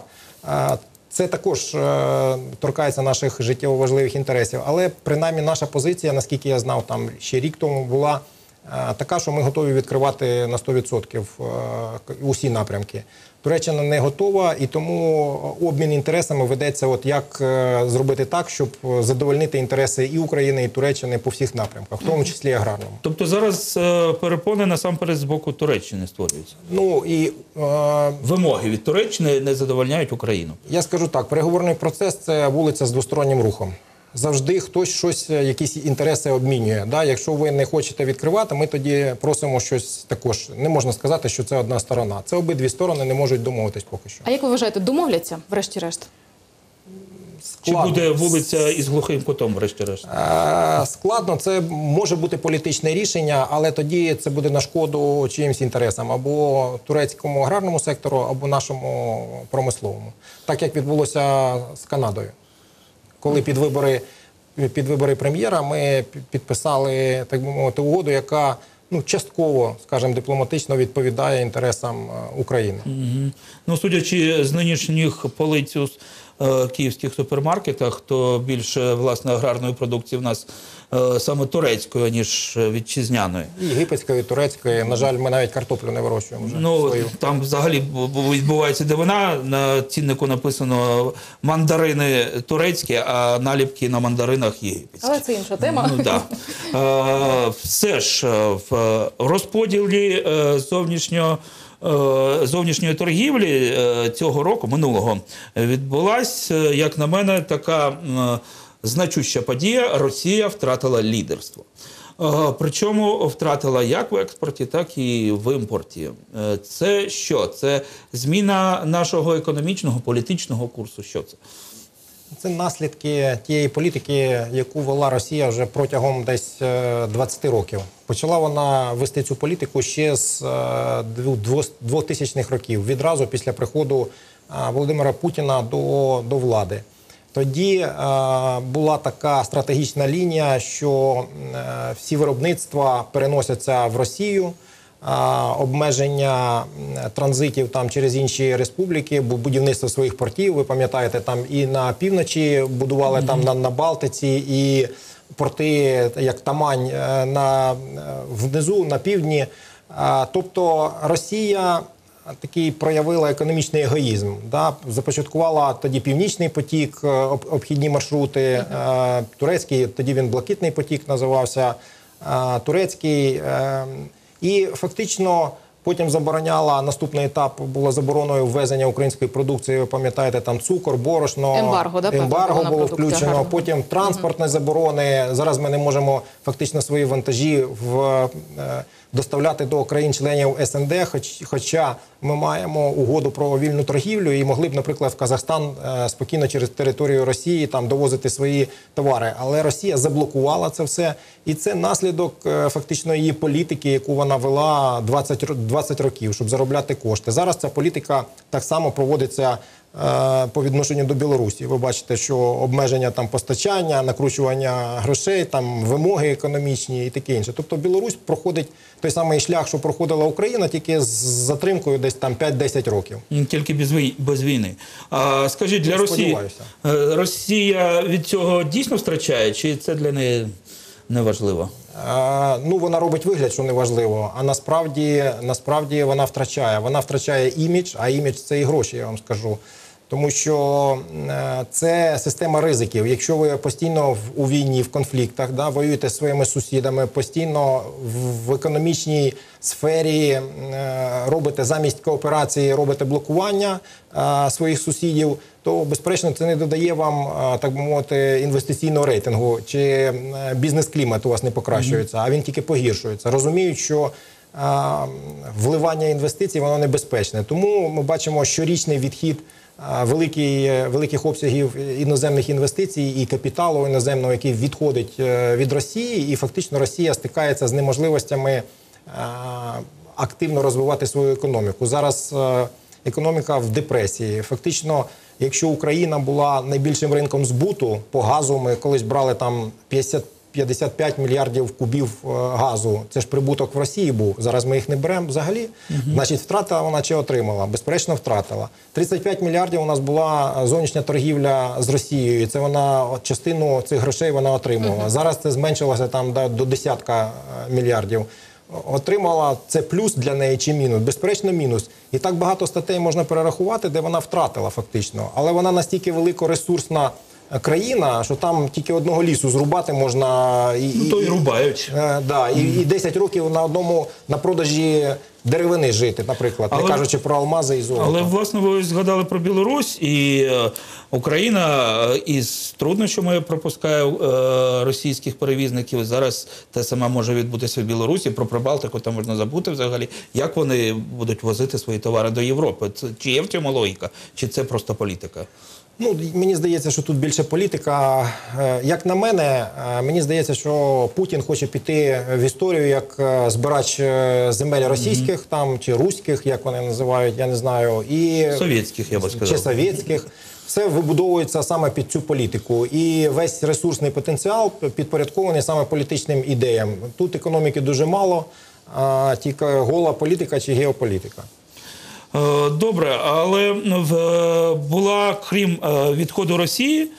Це також е, торкається наших життєво важливих інтересів. Але, принаймні, наша позиція, наскільки я знав, там ще рік тому була е, така, що ми готові відкривати на сто відсотків е, усі напрямки. Туреччина не готова, і тому обмін інтересами ведеться, от як е, зробити так, щоб задовольнити інтереси і України, і Туреччини по всіх напрямках, в тому числі і аграрному. Тобто зараз е, перепони насамперед з боку Туреччини створюються? Ну, і... Е, Вимоги від Туреччини не задовольняють Україну? Я скажу так, переговорний процес – це вулиця з двостороннім рухом. Завжди хтось щось, якісь інтереси обмінює. Да? Якщо ви не хочете відкривати, ми тоді просимо щось також. Не можна сказати, що це одна сторона. Це обидві сторони не можуть домовитись поки що. А як ви вважаєте, домовляться врешті-решт? Складно. Чи буде вулиця із глухим кутом врешті-решт? Складно. Це може бути політичне рішення, але тоді це буде на шкоду чиїмсь інтересам. Або турецькому аграрному сектору, або нашому промисловому. Так, як відбулося з Канадою. Коли під вибори, під вибори прем'єра ми підписали, так би мовити, угоду, яка, ну, частково, скажімо, дипломатично відповідає інтересам України. Угу. Ну, судячи з нинішніх полиць у е, київських супермаркетах, то більше, власне, аграрної продукції в нас е, саме турецької, ніж вітчизняної. І єгипетської, і турецької. На жаль, ми навіть картоплю не вирощуємо вже. Ну, свою. Там взагалі відбувається дивина. На ціннику написано мандарини турецькі, а наліпки на мандаринах єгипетські. Але це інша тема. Ну, да. е, все ж в розподілі е, зовнішнього зовнішньої торгівлі цього року, минулого, відбулась, як на мене, така значуща подія. Росія втратила лідерство. Причому втратила як в експорті, так і в імпорті. Це що? Це зміна нашого економічного, політичного курсу? Що це? Це наслідки тієї політики, яку вела Росія вже протягом десь двадцяти років. Почала вона вести цю політику ще з двохтисячних років, відразу після приходу Володимира Путіна до, до влади. Тоді е, була така стратегічна лінія, що е, всі виробництва переносяться в Росію, е, обмеження транзитів там через інші республіки, будівництво своїх портів. Ви пам'ятаєте, там і на півночі будували, mm-hmm. там на, на Балтиці, і порти, як Тамань, на, внизу, на півдні. Тобто Росія такий проявила економічний егоїзм. Да? Започаткувала тоді Північний потік, обхідні маршрути, турецький, тоді він Блакитний потік називався, турецький. І фактично потім забороняла, наступний етап було забороною ввезення української продукції, ви пам'ятаєте, там цукор, борошно, ембарго, да, ембарго було включено, гарно. Потім транспортні угу. заборони. Зараз ми не можемо фактично свої вантажі в, доставляти до країн-членів ес ен де, хоч, хоча ми маємо угоду про вільну торгівлю і могли б, наприклад, в Казахстан спокійно через територію Росії там довозити свої товари. Але Росія заблокувала це все, і це наслідок фактично її політики, яку вона вела двадцять років, щоб заробляти кошти. Зараз ця політика так само проводиться по відношенню до Білорусі. Ви бачите, що обмеження там постачання, накручування грошей, там вимоги економічні і таке інше. Тобто Білорусь проходить той самий шлях, що проходила Україна, тільки з затримкою десь там п'ять-десять років. Тільки без, вій... без війни. А, скажіть, для Росії, Росія від цього дійсно втрачає, чи це для неї неважливо? А, ну, вона робить вигляд, що неважливо, а насправді, насправді вона втрачає. Вона втрачає імідж, а імідж – це і гроші, я вам скажу. Тому що це система ризиків. Якщо ви постійно в, у війні, в конфліктах, да, воюєте зі своїми сусідами, постійно в, в економічній сфері е, робите замість кооперації, робите блокування е, своїх сусідів, то, безперечно, це не додає вам, е, так би мовити, інвестиційного рейтингу, чи е, бізнес-клімат у вас не покращується, а він тільки погіршується. Розуміють, що е, вливання інвестицій, воно небезпечне. Тому ми бачимо щорічний відхід Великий, великих обсягів іноземних інвестицій і капіталу іноземного, який відходить від Росії, і фактично Росія стикається з неможливостями активно розвивати свою економіку. Зараз економіка в депресії. Фактично, якщо Україна була найбільшим ринком збуту по газу, ми колись брали там п'ятдесят п'ять мільярдів кубів газу. Це ж прибуток в Росії був. Зараз ми їх не беремо взагалі. Угу. Значить, втратила вона чи отримала? Безперечно, втратила. тридцять п'ять мільярдів у нас була зовнішня торгівля з Росією. Це вона, частину цих грошей вона отримувала. Угу. Зараз це зменшилося там до десятка мільярдів. Отримала, це плюс для неї чи мінус? Безперечно, мінус. І так багато статей можна перерахувати, де вона втратила фактично. Але вона настільки великоресурсна країна, що там тільки одного лісу зрубати можна. І, ну, то і рубають. Е, да, і, і десять років на одному, на продажі деревини жити, наприклад, але, не кажучи про алмази і золото. Але, власне, ви згадали про Білорусь, і е, Україна із труднощами пропускає е, російських перевізників. Зараз те саме може відбутися в Білорусі. Про Прибалтику там можна забути взагалі. Як вони будуть возити свої товари до Європи? Це, чи є в цьому логіка, чи це просто політика? Ну, мені здається, що тут більше політика. Як на мене, мені здається, що Путін хоче піти в історію як збирач земель російських, mm-hmm. там, чи руських, як вони називають, я не знаю. І... Совєтських, я би сказав. Чи совєтських. Все вибудовується саме під цю політику. І весь ресурсний потенціал підпорядкований саме політичним ідеям. Тут економіки дуже мало, а тільки гола політика чи геополітика. Добре, але була, крім відходу Росії,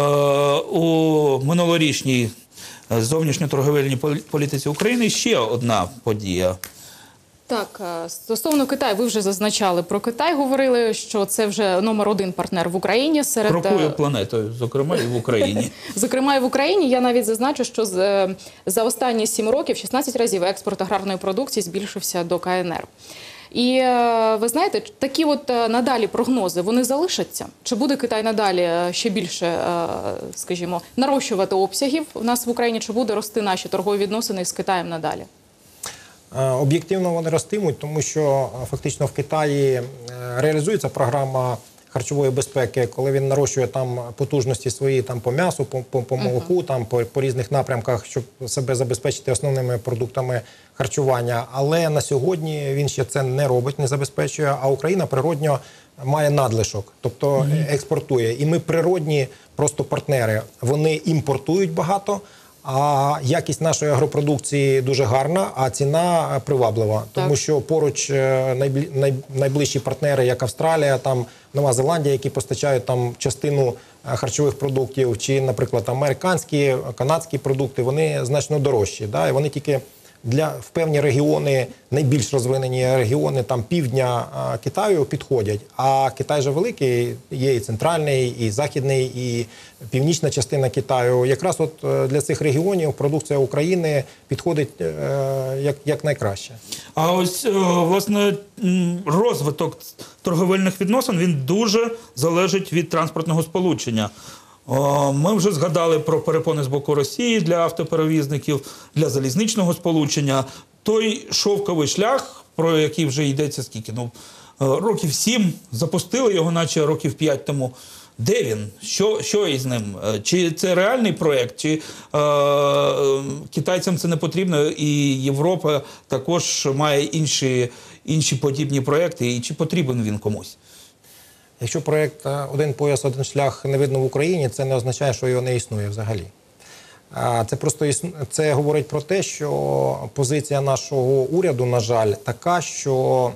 у минулорічній зовнішньоторговельній політиці України ще одна подія. Так, стосовно Китаю, ви вже зазначали про Китай, говорили, що це вже номер один партнер в Україні. Серед... Крокує планетою, зокрема і в Україні. Зокрема і в Україні. Я навіть зазначу, що за останні сім років шістнадцять разів експорт аграрної продукції збільшився до ка ен ер. І ви знаєте, такі от надалі прогнози, вони залишаться? Чи буде Китай надалі ще більше, скажімо, нарощувати обсягів у нас в Україні, чи буде рости наші торгові відносини з Китаєм надалі? Об'єктивно вони ростимуть, тому що фактично в Китаї реалізується програма харчової безпеки, коли він нарощує там потужності свої там по м'ясу, по, по, по молоку, uh-huh. там по, по різних напрямках, щоб себе забезпечити основними продуктами харчування. Але на сьогодні він ще це не робить, не забезпечує, а Україна природньо має надлишок, тобто uh-huh. експортує. І ми природні просто партнери. Вони імпортують багато, а якість нашої агропродукції дуже гарна, а ціна приваблива. Так. Тому що поруч найближчі партнери, як Австралія, там Нова Зеландія, які постачають там частину харчових продуктів, чи, наприклад, американські, канадські продукти, вони значно дорожчі. Да? І вони тільки для в певні регіони, найбільш розвинені регіони там півдня а, Китаю підходять. А Китай же великий, є і центральний, і західний, і північна частина Китаю. Якраз от для цих регіонів продукція України підходить е, як, як найкраще. А ось, е, власне, м, розвиток торговельних відносин, він дуже залежить від транспортного сполучення. О, Ми вже згадали про перепони з боку Росії для автоперевізників, для залізничного сполучення. Той шовковий шлях, про який вже йдеться скільки, ну, років сім, запустили його, наче років п'ять тому. Де він? Що, що із ним? Чи це реальний проєкт, чи е, китайцям це не потрібно, і Європа також має інші, інші подібні проєкти, і чи потрібен він комусь? Якщо проєкт «Один пояс, один шлях» не видно в Україні, це не означає, що його не існує взагалі. Це просто існу... це говорить про те, що позиція нашого уряду, на жаль, така, що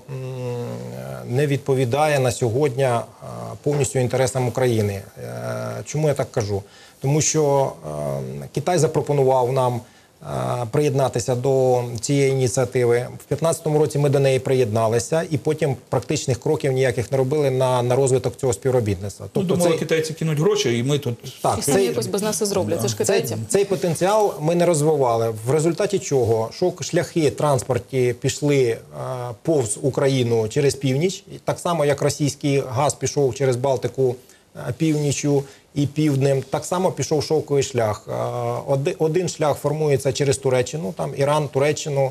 не відповідає на сьогодні повністю інтересам України. Чому я так кажу? Тому що Китай запропонував нам приєднатися до цієї ініціативи. В дві тисячі п'ятнадцятому році ми до неї приєдналися, і потім практичних кроків ніяких не робили на, на розвиток цього співробітництва. Тобто, ну, думали, цей... китайці кинуть гроші, і ми тут... Так, і самі цей... якось без нас і зроблять, це ж китайці. Цей, цей потенціал ми не розвивали. В результаті чого? Що шляхи транспортні пішли а, повз Україну через північ, так само, як російський газ пішов через Балтику а, північю і півднем, так само пішов шовковий шлях. Один шлях формується через Туреччину, там Іран, Туреччину,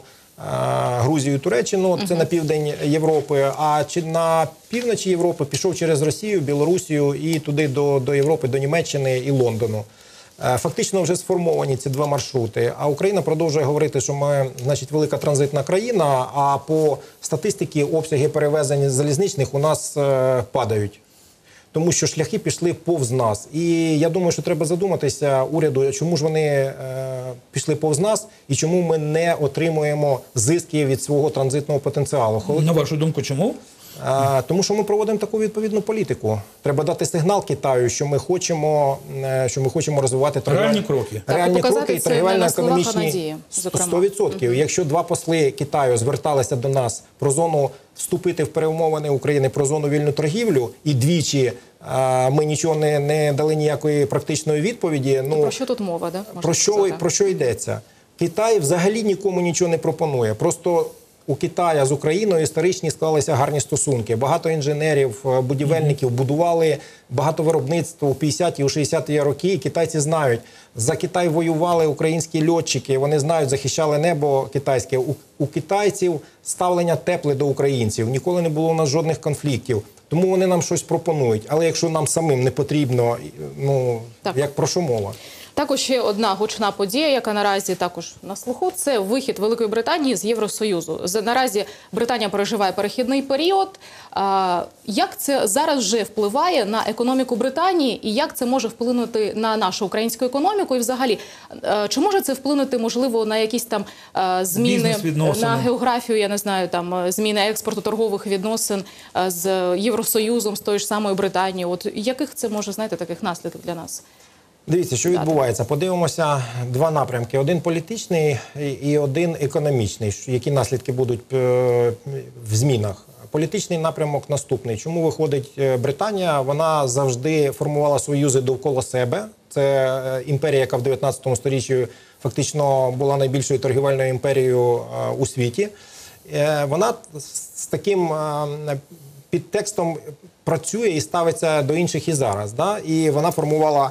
Грузію, Туреччину, це uh-huh. на південь Європи, а чи на півночі Європи пішов через Росію, Білорусію і туди до, до Європи, до Німеччини і Лондону. Фактично вже сформовані ці два маршрути, а Україна продовжує говорити, що ми, значить, велика транзитна країна, а по статистиці обсяги перевезень залізничних у нас е, падають. Тому що шляхи пішли повз нас. І я думаю, що треба задуматися уряду, чому ж вони е, пішли повз нас і чому ми не отримуємо зиски від свого транзитного потенціалу. На вашу думку, чому? Е, тому що ми проводимо таку відповідну політику. Треба дати сигнал Китаю, що ми хочемо, е, що ми хочемо розвивати торгівельні реальні кроки. Реальні так, кроки і торгівельно-економічні сто відсотків. Угу. Якщо два посли Китаю зверталися до нас про зону вступити в перемовини України про зону вільну торгівлю, і двічі а, ми нічого не, не дали ніякої практичної відповіді. Ну, про що тут мова? Да? Про що, про що йдеться? Китай взагалі нікому нічого не пропонує. Просто у Китая з Україною історичні склалися гарні стосунки. Багато інженерів, будівельників будували багато виробництв у п'ятдесяті, у шістдесяті роки. Китайці знають, за Китай воювали українські льотчики, вони знають, захищали небо китайське. У, у китайців ставлення тепле до українців, ніколи не було у нас жодних конфліктів. Тому вони нам щось пропонують. Але якщо нам самим не потрібно, ну, так. як про що мова? Також ще одна гучна подія, яка наразі також на слуху, це вихід Великої Британії з Євросоюзу. Наразі Британія переживає перехідний період. Як це зараз вже впливає на економіку Британії і як це може вплинути на нашу українську економіку? І взагалі, чи може це вплинути, можливо, на якісь там зміни, на географію, я не знаю, там зміни експорту торгових відносин з Євросоюзом, з тою ж самою Британією? От яких це може, знаєте, таких наслідків для нас? Дивіться, що відбувається. Подивимося два напрямки. Один політичний і один економічний. Які наслідки будуть в змінах. Політичний напрямок наступний. Чому виходить Британія? Вона завжди формувала союзи довкола себе. Це імперія, яка в дев'ятнадцятому сторіччі фактично була найбільшою торгівельною імперією у світі. Вона з таким підтекстом працює і ставиться до інших і зараз. Да? І вона формувала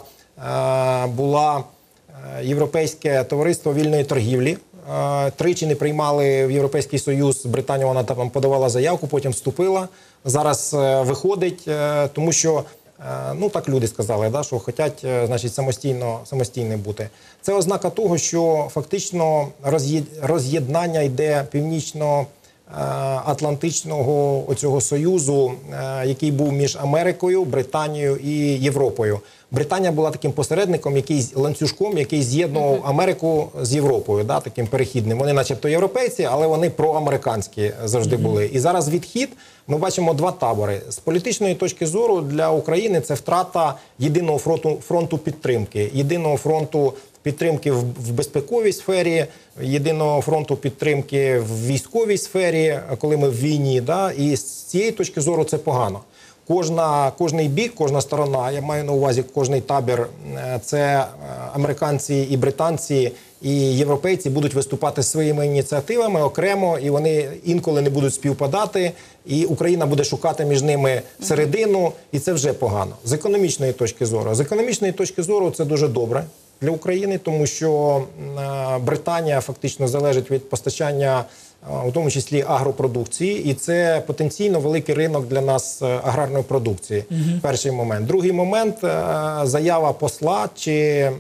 була Європейське товариство вільної торгівлі. Тричі не приймали в Європейський Союз. Британія, вона там подавала заявку, потім вступила. Зараз виходить, тому що, ну так люди сказали, да, що хочуть, значить, самостійно, самостійно бути. Це ознака того, що фактично роз'єднання йде північно Атлантичного оцього союзу, який був між Америкою, Британією і Європою. Британія була таким посередником, який, ланцюжком, який з'єднував Америку з Європою, да, таким перехідним. Вони начебто європейці, але вони проамериканські завжди були. І зараз відхід, ми бачимо два табори. З політичної точки зору для України це втрата єдиного фронту, фронту підтримки, єдиного фронту підтримки в, в безпековій сфері, єдиного фронту підтримки в військовій сфері, коли ми в війні. Да? І з цієї точки зору це погано. Кожна, кожний бік, кожна сторона, я маю на увазі кожний табір, це американці і британці, і європейці будуть виступати своїми ініціативами окремо, і вони інколи не будуть співпадати, і Україна буде шукати між ними середину, і це вже погано. З економічної точки зору. З економічної точки зору це дуже добре для України, тому що Британія фактично залежить від постачання, у тому числі агропродукції, і це потенційно великий ринок для нас аграрної продукції. Угу. Перший момент. Другий момент – заява посла чи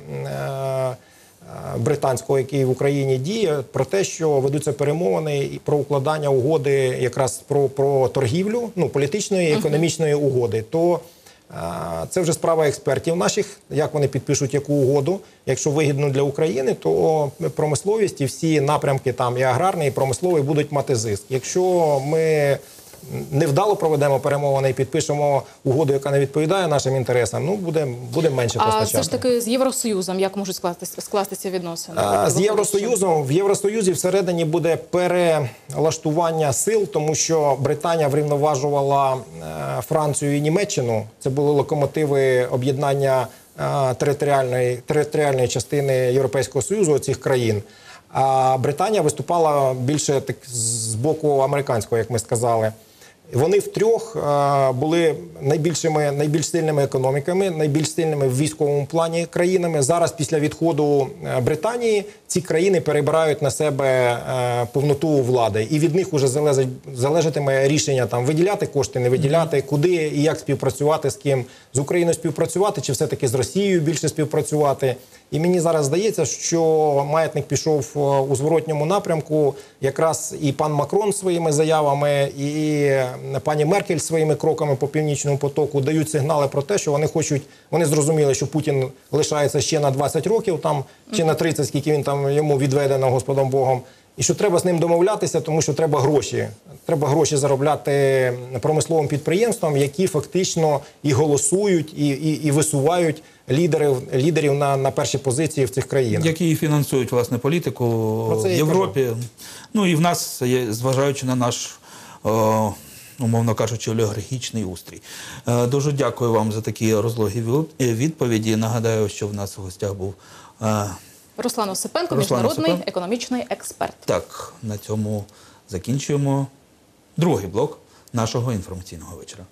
британського, який в Україні діє, про те, що ведуться перемовини про укладання угоди якраз про, про торгівлю, ну, політичної і економічної угоди. угоди. То це вже справа експертів наших, як вони підпишуть яку угоду. Якщо вигідно для України, то промисловість і всі напрямки, там і аграрний, і промисловий, будуть мати зиск. Якщо ми невдало проведемо перемовини і підпишемо угоду, яка не відповідає нашим інтересам, ну, буде, буде менше постачати. А все ж таки з Євросоюзом як можуть скластися, скластися відносини? А, з Євросоюзом, в Євросоюзі всередині буде перелаштування сил, тому що Британія врівноважувала Францію і Німеччину. Це були локомотиви об'єднання територіальної, територіальної частини Європейського Союзу, цих країн. А Британія виступала більше так з боку американського, як ми сказали. Вони втрьох були найбільшими, найбільш сильними економіками, найбільш сильними в військовому плані країнами. Зараз, після відходу Британії, ці країни перебирають на себе повноту влади. І від них вже залежить, залежатиме рішення, там, виділяти кошти, не виділяти, куди і як співпрацювати з ким. З Україною співпрацювати, чи все-таки з Росією більше співпрацювати. І мені зараз здається, що маятник пішов у зворотньому напрямку. Якраз і пан Макрон своїми заявами, і пані Меркель своїми кроками по Північному потоку дають сигнали про те, що вони хочуть, вони зрозуміли, що Путін лишається ще на двадцять років, там, чи на тридцять, скільки він там йому відведено Господом Богом. І що треба з ним домовлятися, тому що треба гроші. Треба гроші заробляти промисловим підприємствам, які фактично і голосують, і, і, і висувають лідерів, лідерів на, на перші позиції в цих країнах. Які фінансують, власне, політику в Європі. Ну і в нас, зважаючи на наш, о, умовно кажучи, олігархічний устрій. Дуже дякую вам за такі розлогі відповіді. Нагадаю, що в нас у гостях був Руслан Осипенко, Руслан міжнародний Осипенко. економічний експерт. Так, на цьому закінчуємо другий блок нашого інформаційного вечора.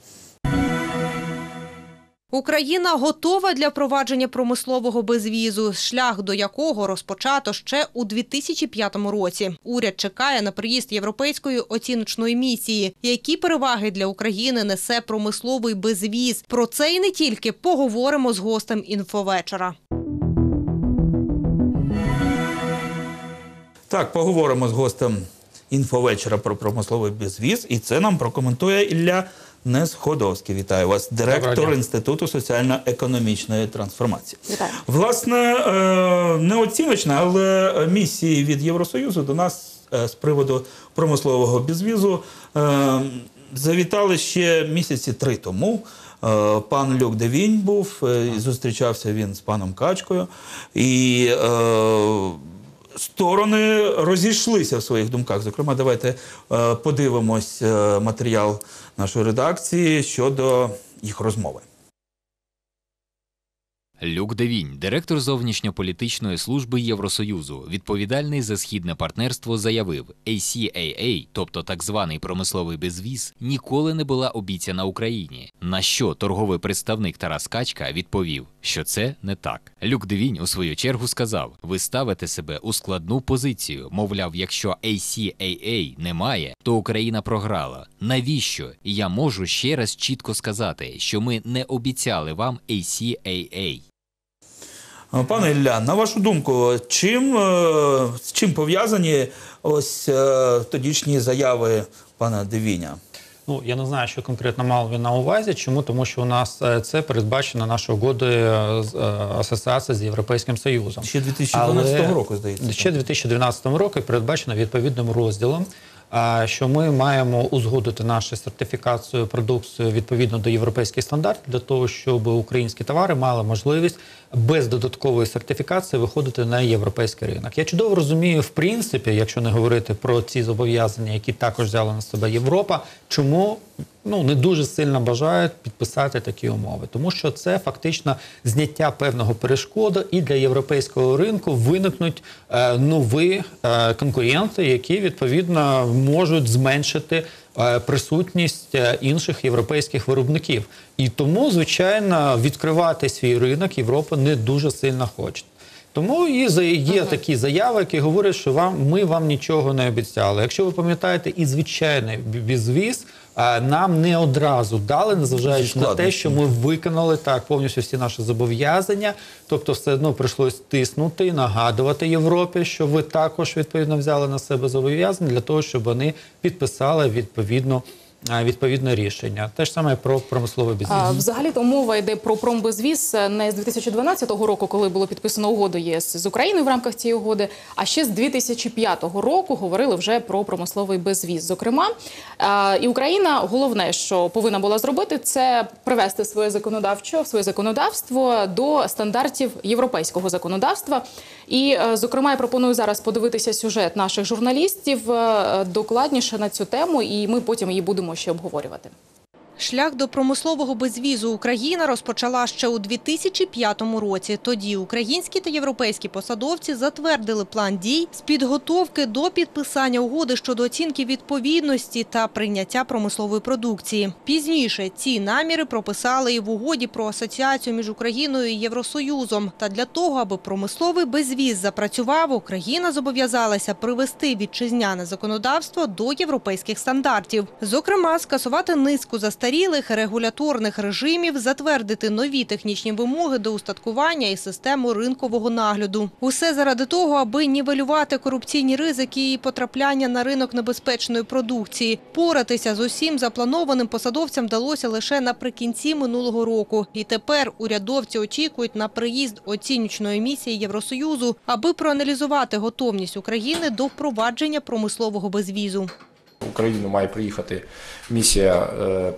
Україна готова для впровадження промислового безвізу, шлях до якого розпочато ще у дві тисячі п'ятому році. Уряд чекає на приїзд європейської оціночної місії. Які переваги для України несе промисловий безвіз? Про це і не тільки поговоримо з гостем інфовечора. Так, поговоримо з гостем інфовечора про промисловий безвіз, і це нам прокоментує Ілля Несходовський. Вітаю вас, директор Інституту соціально-економічної трансформації. Вітаю. Власне, не оціночна, але місії від Євросоюзу до нас з приводу промислового безвізу завітали ще місяці три тому. Пан Люк Девінь був, зустрічався він з паном Качкою, і сторони розійшлися в своїх думках. Зокрема, давайте е, подивимось е, матеріал нашої редакції щодо їх розмови. Люк Девінь, директор зовнішньополітичної служби Євросоюзу, відповідальний за східне партнерство, заявив, ей сі ей ей, тобто так званий промисловий безвіз, ніколи не була обіцяна Україні. На що торговий представник Тарас Качка відповів, що це не так. Люк Девінь у свою чергу сказав, ви ставите себе у складну позицію, мовляв, якщо ей сі ей ей немає, то Україна програла. Навіщо? Я можу ще раз чітко сказати, що ми не обіцяли вам ей сі ей ей. Пане Ілля, на вашу думку, чим, з чим пов'язані ось тодішні заяви пана Девіня? Ну, я не знаю, що конкретно мав він на увазі. Чому? Тому що у нас це передбачено нашою угодою асоціації з Європейським Союзом. Ще дві тисячі дванадцятого року, здається. Ще дві тисячі дванадцятого року передбачено відповідним розділом що ми маємо узгодити нашу сертифікацію продукції відповідно до європейських стандартів для того, щоб українські товари мали можливість без додаткової сертифікації виходити на європейський ринок. Я чудово розумію, в принципі, якщо не говорити про ці зобов'язання, які також взяла на себе Європа, чому ну, не дуже сильно бажають підписати такі умови. Тому що це фактично зняття певного перешкоди, і для європейського ринку виникнуть е, нові е, конкуренти, які, відповідно, можуть зменшити е, присутність інших європейських виробників. І тому, звичайно, відкривати свій ринок Європа не дуже сильно хоче. Тому і є такі заяви, які говорять, що вам, ми вам нічого не обіцяли. Якщо ви пам'ятаєте, і звичайний безвіз нам не одразу дали, незважаючи на те, що ми виконали так повністю всі наші зобов'язання. Тобто все одно прийшлось тиснути, нагадувати Європі, що ви також відповідно взяли на себе зобов'язання для того, щоб вони підписали відповідно відповідне рішення. Те ж саме про промисловий безвіз. Взагалі-то мова йде про промбезвіз не з дві тисячі дванадцятого року, коли було підписано угоду ЄС з Україною в рамках цієї угоди, а ще з дві тисячі п'ятого року говорили вже про промисловий безвіз. Зокрема, і Україна, головне, що повинна була зробити, це привести своє законодавчо, своє законодавство до стандартів європейського законодавства. І, зокрема, я пропоную зараз подивитися сюжет наших журналістів докладніше на цю тему, і ми потім її будемо ще обговорювати. Шлях до промислового безвізу Україна розпочала ще у дві тисячі п'ятому році. Тоді українські та європейські посадовці затвердили план дій з підготовки до підписання угоди щодо оцінки відповідності та прийняття промислової продукції. Пізніше ці наміри прописали і в угоді про асоціацію між Україною і Євросоюзом. Та для того, аби промисловий безвіз запрацював, Україна зобов'язалася привести вітчизняне законодавство до європейських стандартів. Зокрема, скасувати низку застарілих регуляторних режимів, затвердити нові технічні вимоги до устаткування і систему ринкового нагляду. Усе заради того, аби нівелювати корупційні ризики і потрапляння на ринок небезпечної продукції. Поратися з усім запланованим посадовцям вдалося лише наприкінці минулого року. І тепер урядовці очікують на приїзд оцінювальної місії Євросоюзу, аби проаналізувати готовність України до впровадження промислового безвізу. В Україну має приїхати місія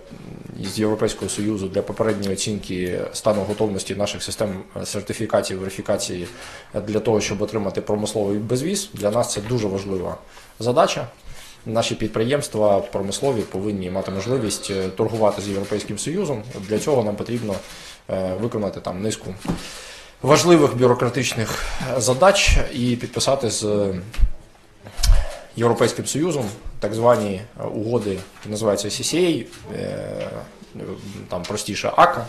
з Європейського Союзу для попередньої оцінки стану готовності наших систем сертифікації, верифікації для того, щоб отримати промисловий безвіз. Для нас це дуже важлива задача. Наші підприємства промислові повинні мати можливість торгувати з Європейським Союзом. Для цього нам потрібно виконати там низку важливих бюрократичних задач і підписати з Європейським Союзом так звані угоди, називаються Сі Сі Ей, там простіше АКА.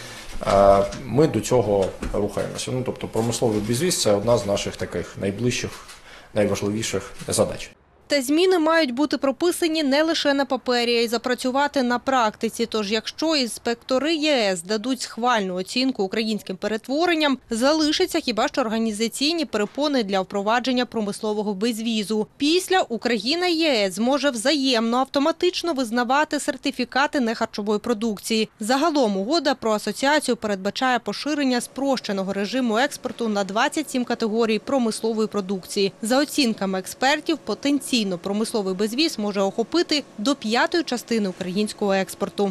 Ми до цього рухаємося. Ну, тобто промисловий безвіз – це одна з наших таких найближчих, найважливіших задач. Та зміни мають бути прописані не лише на папері, а й запрацювати на практиці. Тож, якщо інспектори ЄС дадуть схвальну оцінку українським перетворенням, залишаться хіба що організаційні перепони для впровадження промислового безвізу. Після Україна і ЄС зможе взаємно автоматично визнавати сертифікати нехарчової продукції. Загалом угода про асоціацію передбачає поширення спрощеного режиму експорту на двадцять сім категорій промислової продукції. За оцінками експертів, потенційно промисловий безвіз може охопити до п'ятої частини українського експорту.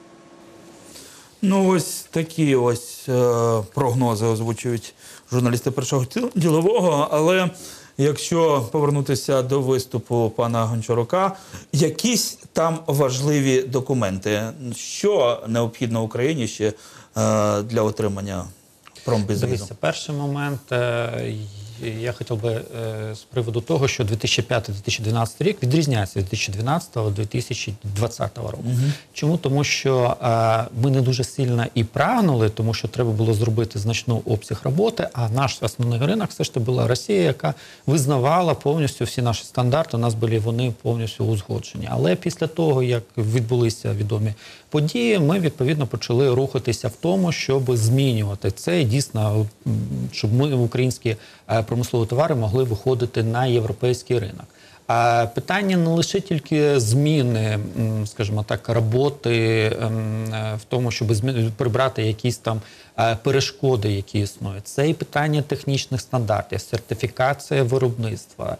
Ну, ось такі ось е, прогнози озвучують журналісти Першого ділового. Але якщо повернутися до виступу пана Гончарука, якісь там важливі документи, що необхідно Україні ще е, для отримання промбезвізу? Дивіться, перший момент е, я хотів би з приводу того, що дві тисячі п'ятий - дві тисячі дванадцятий рік відрізняється від дві тисячі дванадцятого - дві тисячі двадцятого року. Угу. Чому? Тому що а, ми не дуже сильно і прагнули, тому що треба було зробити значну обсяг роботи, а наш основний ринок все ж таки була Росія, яка визнавала повністю всі наші стандарти, у нас були вони повністю узгоджені. Але після того, як відбулися відомі події, ми відповідно почали рухатися в тому, щоб змінювати це і дійсно, щоб ми, українські промислові товари, могли виходити на європейський ринок. А питання не лише тільки зміни, скажімо так, роботи в тому, щоб прибрати якісь там е, перешкоди, які існують. Це і питання технічних стандартів, сертифікація виробництва,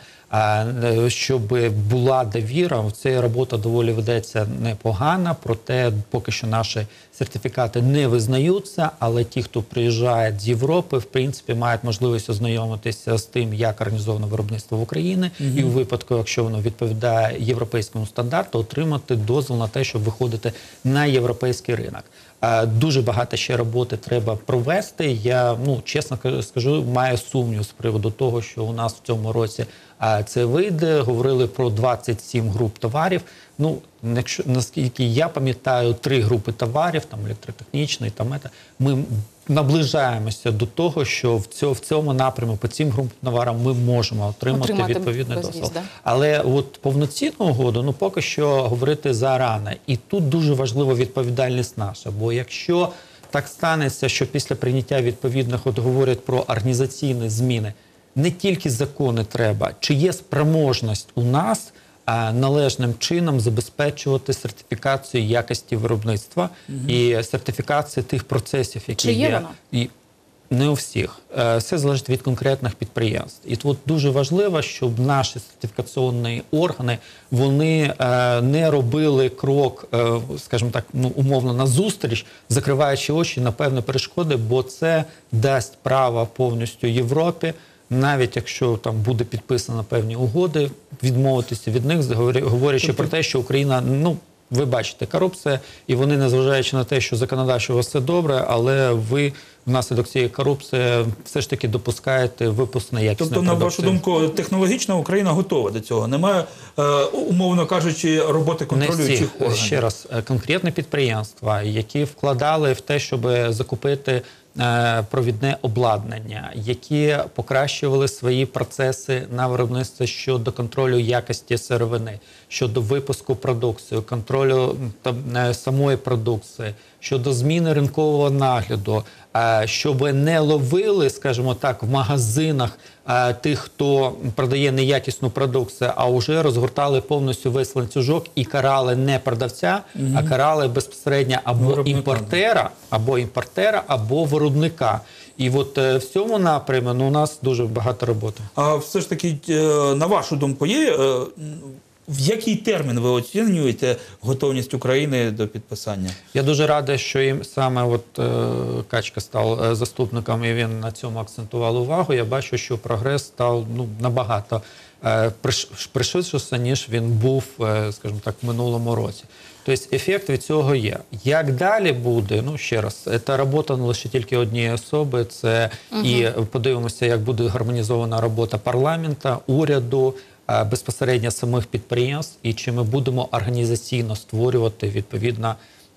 е, щоб була довіра. Ця робота доволі ведеться непогана, проте поки що наші сертифікати не визнаються, але ті, хто приїжджає з Європи, в принципі, мають можливість ознайомитися з тим, як організовано виробництво в Україні, угу. і у випадку, якщо воно відповідає європейському стандарту, отримати дозвіл на те, щоб виходити на європейський ринок. Дуже багато ще роботи треба провести. Я, ну, чесно скажу, маю сумнів з приводу того, що у нас в цьому році це вийде. Говорили про двадцять сім груп товарів. Ну, якщо, наскільки я пам'ятаю, три групи товарів, там електротехнічний, там це, ми наближаємося до того, що в цьому, в цьому напрямку по цим групам товарам ми можемо отримати, отримати відповідний дозвіл. Да? Але от повноцінну угоду, ну, поки що говорити зарано. І тут дуже важлива відповідальність наша, бо якщо так станеться, що після прийняття відповідних, от говорять про організаційні зміни, не тільки закони треба, чи є спроможність у нас а, належним чином забезпечувати сертифікацію якості виробництва угу. і сертифікацію тих процесів, які чи є. є. Вона? І не у всіх. Все залежить від конкретних підприємств. І тут дуже важливо, щоб наші сертифікаційні органи, вони не робили крок, скажімо так, ну, умовно, назустріч, закриваючи очі на певні перешкоди, бо це дасть право повністю Європі, навіть якщо там буде підписано певні угоди, відмовитися від них, говорячи тобто... про те, що Україна, ну, ви бачите, корупція, і вони, незважаючи на те, що законодавчо у вас все добре, але ви внаслідок цієї корупції все ж таки допускаєте випуск неякісної тобто, продукції. На вашу думку, технологічно Україна готова до цього? Немає, умовно кажучи, роботи контролюючих органів? Ще раз, конкретні підприємства, які вкладали в те, щоб закупити провідне обладнання, які покращували свої процеси на виробництві щодо контролю якості сировини, щодо випуску продукції, контролю там, самої продукції, щодо зміни ринкового нагляду, щоб не ловили, скажімо так, в магазинах тих, хто продає неякісну продукцію, а вже розгортали повністю весь ланцюжок і карали не продавця, угу. а карали безпосередньо або виробника. імпортера, або імпортера, або виробника. І от в цьому напрямі ну, у нас дуже багато роботи. А все ж таки, на вашу думку, є... В який термін ви оцінюєте готовність України до підписання? Я дуже радий, що їм саме от, е, Качка став заступником, і він на цьому акцентував увагу. Я бачу, що прогрес став ну, набагато е, пришвидшився, ніж він був, е, скажімо так, в минулому році. Тобто ефект від цього є. Як далі буде? Ну, ще раз, це робота не лише тільки однієї особи, це угу. і подивимося, як буде гармонізована робота парламенту, уряду, безпосередньо самих підприємств, і чи ми будемо організаційно створювати відповідно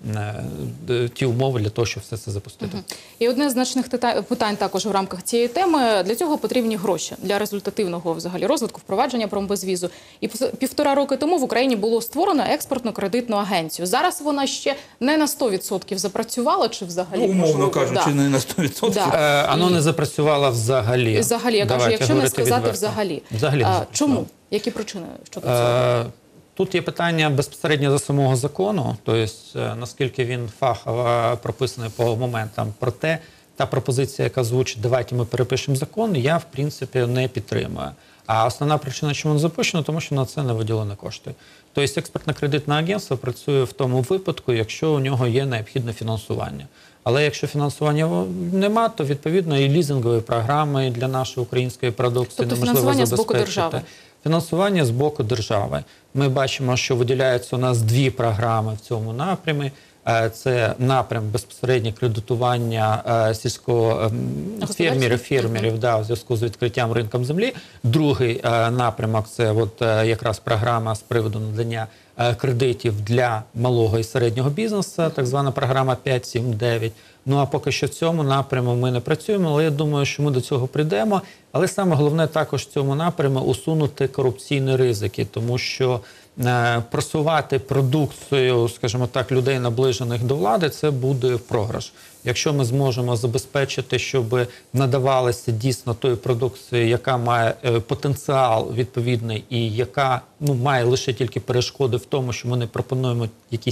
ті умови для того, щоб все це запустити. Угу. І одне з значних питань також в рамках цієї теми. Для цього потрібні гроші для результативного взагалі розвитку, впровадження промбезвізу. І півтора роки тому в Україні було створено експортно-кредитну агенцію. Зараз вона ще не на сто відсотків запрацювала, чи взагалі? Ну, умовно кажучи, да. не на сто відсотків. Да. Е, Воно не запрацювало взагалі. Взагалі, я кажу, якщо не сказати відверто. взагалі. Взагалі а, чому? Які причини щодо цього? Е, Тут є питання безпосередньо за самого закону, тобто наскільки він фахово прописаний по моментам. Проте та пропозиція, яка звучить, давайте ми перепишемо закон, я в принципі не підтримую. А основна причина, чому не запущено, тому що на це не виділені кошти. Тобто експортно-кредитне агентство працює в тому випадку, якщо у нього є необхідне фінансування. Але якщо фінансування нема, то відповідно і лізингові програми для нашої української продукції тобто неможливо забезпечити. Фінансування з боку держави? Фінансування з боку держави. Ми бачимо, що виділяються у нас дві програми в цьому напрямі. Це напрям безпосередньо кредитування сільського фермерів, фермерів да, у зв'язку з відкриттям ринком землі. Другий напрямок – це от якраз програма з приводу надання кредитів для малого і середнього бізнесу, так звана програма п'ять сім дев'ять. Ну а поки що в цьому напряму ми не працюємо, але я думаю, що ми до цього прийдемо. Але саме головне також в цьому напряму усунути корупційні ризики, тому що е, просувати продукцію, скажімо так, людей, наближених до влади, це буде програш. Якщо ми зможемо забезпечити, щоб надавалося дійсно тої продукції, яка має е, потенціал відповідний і яка ну, має лише тільки перешкоди в тому, що ми не пропонуємо якісь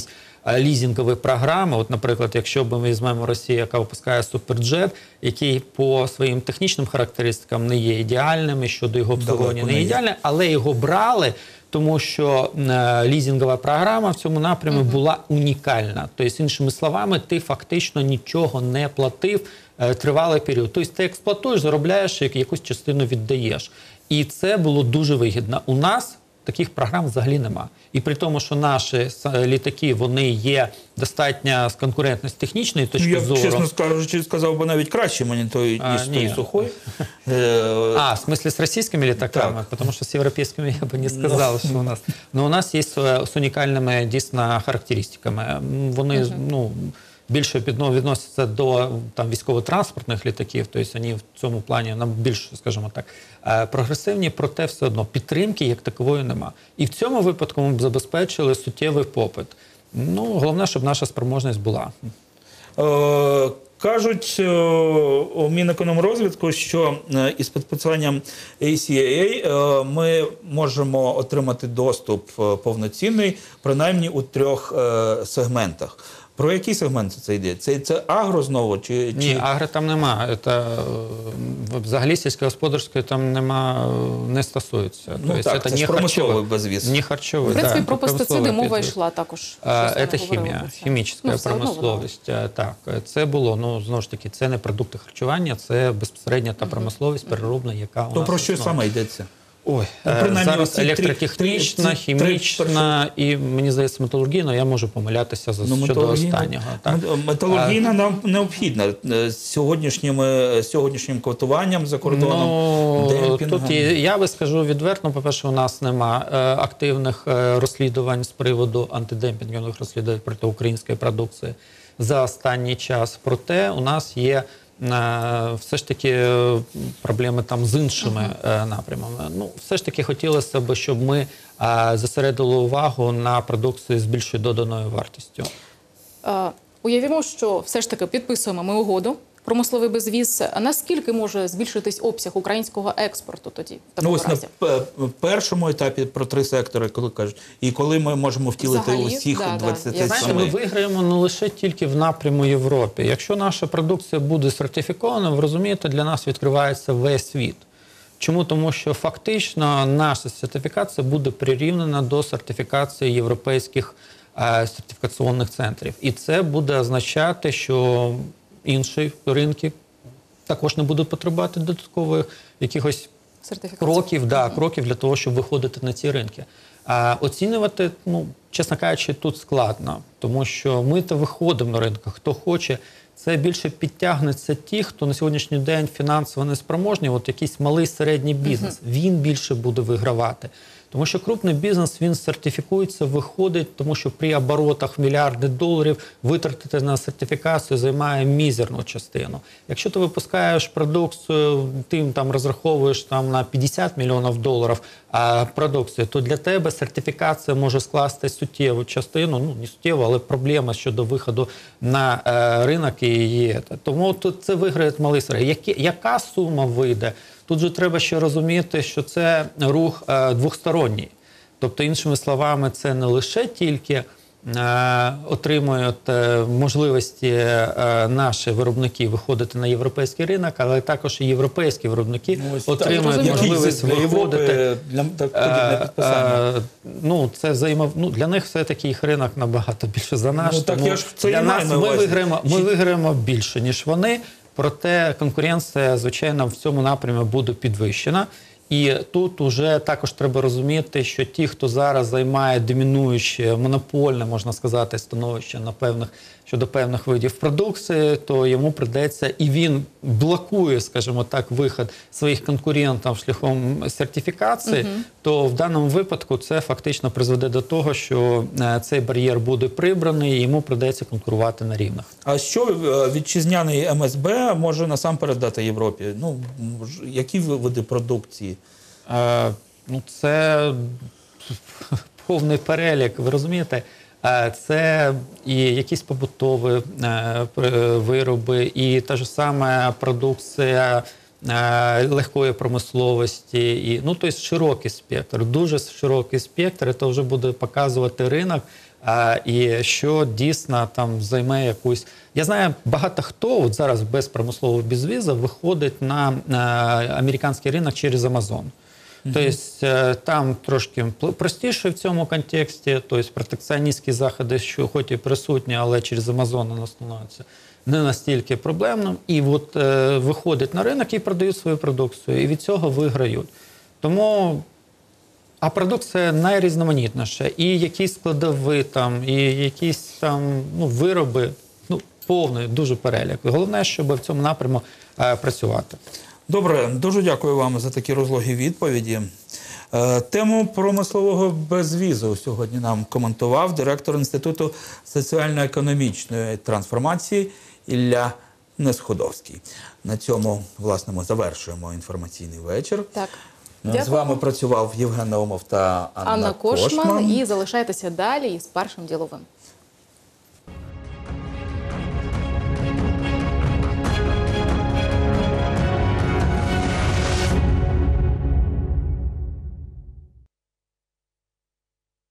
лізингові програми. От, наприклад, якщо б ми візьмемо Росію, яка випускає суперджет, який по своїм технічним характеристикам не є ідеальним, і щодо його обслуговування не ідеальне, але його брали, тому що е, лізингова програма в цьому напрямі була унікальна. Тобто, іншими словами, ти фактично нічого не платив е, тривалий період. Тобто, ти експлуатуєш, заробляєш, якусь частину віддаєш. І це було дуже вигідно. У нас таких програм взагалі нема. І при тому, що наші літаки, вони є достатньо з конкурентної з технічної точки я, зору. Чесно кажучи, сказав би навіть краще мені той, А, ніж той Сухой. А, в смысле с российскими літаками? Так. Потому що з європейськими я би не сказав, no. що у нас. Ну, у нас є з унікальними дійсно характеристиками. Вони, uh-huh. ну, більше відносяться до там, військово-транспортних літаків, тобто вони в цьому плані нам більш, скажімо так, прогресивні, проте все одно підтримки як такової нема. І в цьому випадку ми б забезпечили суттєвий попит. Ну, головне, щоб наша спроможність була. Е, кажуть у Мінекономрозвитку, що із підписанням ей сі ей ей ми можемо отримати доступ повноцінний, принаймні у трьох сегментах. Про які сегменти це йде? Це, це агро знову? Чи, чи... Ні, агро там нема. Це, взагалі сільськогосподарської там нема, не стосується. Ну тобто, так, це, це ж промисловий безвіз. Не харчовий, в принципі, да, про пестициди мова йшла також. Це хімія, хімічна ну, промисловість. Так, це було, ну, знову ж таки, це не продукти харчування, це безпосередньо та промисловість переробна, яка у То нас про що існує. саме йдеться? Ой, ну, зараз електротехнічна, хімічна і, мені здається, металургійна, але я можу помилятися за, ну, щодо останнього. Так. Металургійна нам необхідна з сьогоднішніми, сьогоднішнім квотуванням за кордоном, ну, демпінгом. Тут я би скажу відверто, по-перше, у нас нема активних розслідувань з приводу антидемпінгових розслідувань проти української продукції за останній час. Проте у нас є все ж таки проблеми там з іншими uh-huh. напрямами. Ну, все ж таки хотілося б, щоб ми зосередили увагу на продукції з більшою доданою вартістю. Uh, уявімо, що все ж таки підписуємо ми угоду. Промисловий безвіз. Наскільки може збільшитись обсяг українського експорту тоді? В ну, ось разі? На першому етапі про три сектори, коли кажуть, і коли ми можемо втілити Взагалі, усіх да, двадцяти да. семи. Ми виграємо не лише тільки в напряму Європи. Якщо наша продукція буде сертифікована, ви розумієте, для нас відкривається весь світ. Чому? Тому що фактично наша сертифікація буде прирівнена до сертифікації європейських е, сертифікаційних центрів. І це буде означати, що інші ринки також не будуть потребувати додаткових якихось кроків, да, кроків для того, щоб виходити на ці ринки. А оцінювати, ну, чесно кажучи, тут складно, тому що ми то виходимо на ринок, хто хоче. Це більше підтягнеться ті, хто на сьогоднішній день фінансово неспроможний, от якийсь малий середній бізнес, uh-huh. він більше буде вигравати. Тому що крупний бізнес, він сертифікується, виходить, тому що при оборотах мільярди доларів витратити на сертифікацію займає мізерну частину. Якщо ти випускаєш продукцію, ти там розраховуєш там на п'ятдесят мільйонів доларів а, продукції, то для тебе сертифікація може скласти суттєву частину, ну не суттєву, але проблема щодо виходу на е, ринок і є. Тому тут це виграє малий середній. Яка сума вийде? Тут же треба ще розуміти, що це рух е, двосторонній. Тобто, іншими словами, це не лише тільки е, отримують е, можливості е, наші виробники виходити на європейський ринок, але також і європейські виробники ну, отримують так, можливість для виходити. Для, так, е, е, ну, це взаємо, ну, для них все-таки їх ринок набагато більше за наш. Ну, так, тому ж це для нас ми виграємо, ми виграємо більше, ніж вони. Проте конкуренція, звичайно, в цьому напрямі буде підвищена. І тут уже також треба розуміти, що ті, хто зараз займає домінуюче, монопольне, можна сказати, становище на певних, щодо певних видів продукції, то йому прийдеться, і він блокує, скажімо так, вихід своїх конкурентів шляхом сертифікації, угу. то в даному випадку це фактично призведе до того, що цей бар'єр буде прибраний, і йому прийдеться конкурувати на рівнах. А що вітчизняний ем ес бе може насамперед дати Європі? Ну, які види продукції? Е, ну, це повний перелік, ви розумієте? Це і якісь побутові вироби, і та ж сама продукція е, легкої промисловості, і, ну, тобто широкий спектр, дуже широкий спектр, і це вже буде показувати ринок, е, і що дійсно там займе якусь... Я знаю, багато хто от зараз без промислового безвізу виходить на е, американський ринок через Amazon. Тобто там трошки простіше в цьому контексті, тобто протекціоністські заходи, що хоч і присутні, але через Amazon воно становиться не настільки проблемним. І от е, виходять на ринок і продають свою продукцію, і від цього виграють. Тому, а продукція найрізноманітніша. І якісь складові там, і якісь там ну, вироби, ну, повний, дуже перелік. Головне, щоб в цьому напряму е, працювати. Добре, дуже дякую вам за такі розлогі відповіді. Тему промислового безвізу сьогодні нам коментував директор Інституту соціально-економічної трансформації Ілля Несходовський. На цьому, власне, ми завершуємо інформаційний вечір. Так. З Дякую. вами працював Євген Наумов та Анна, Анна Кошман. Кошман. І залишайтеся далі із Першим діловим.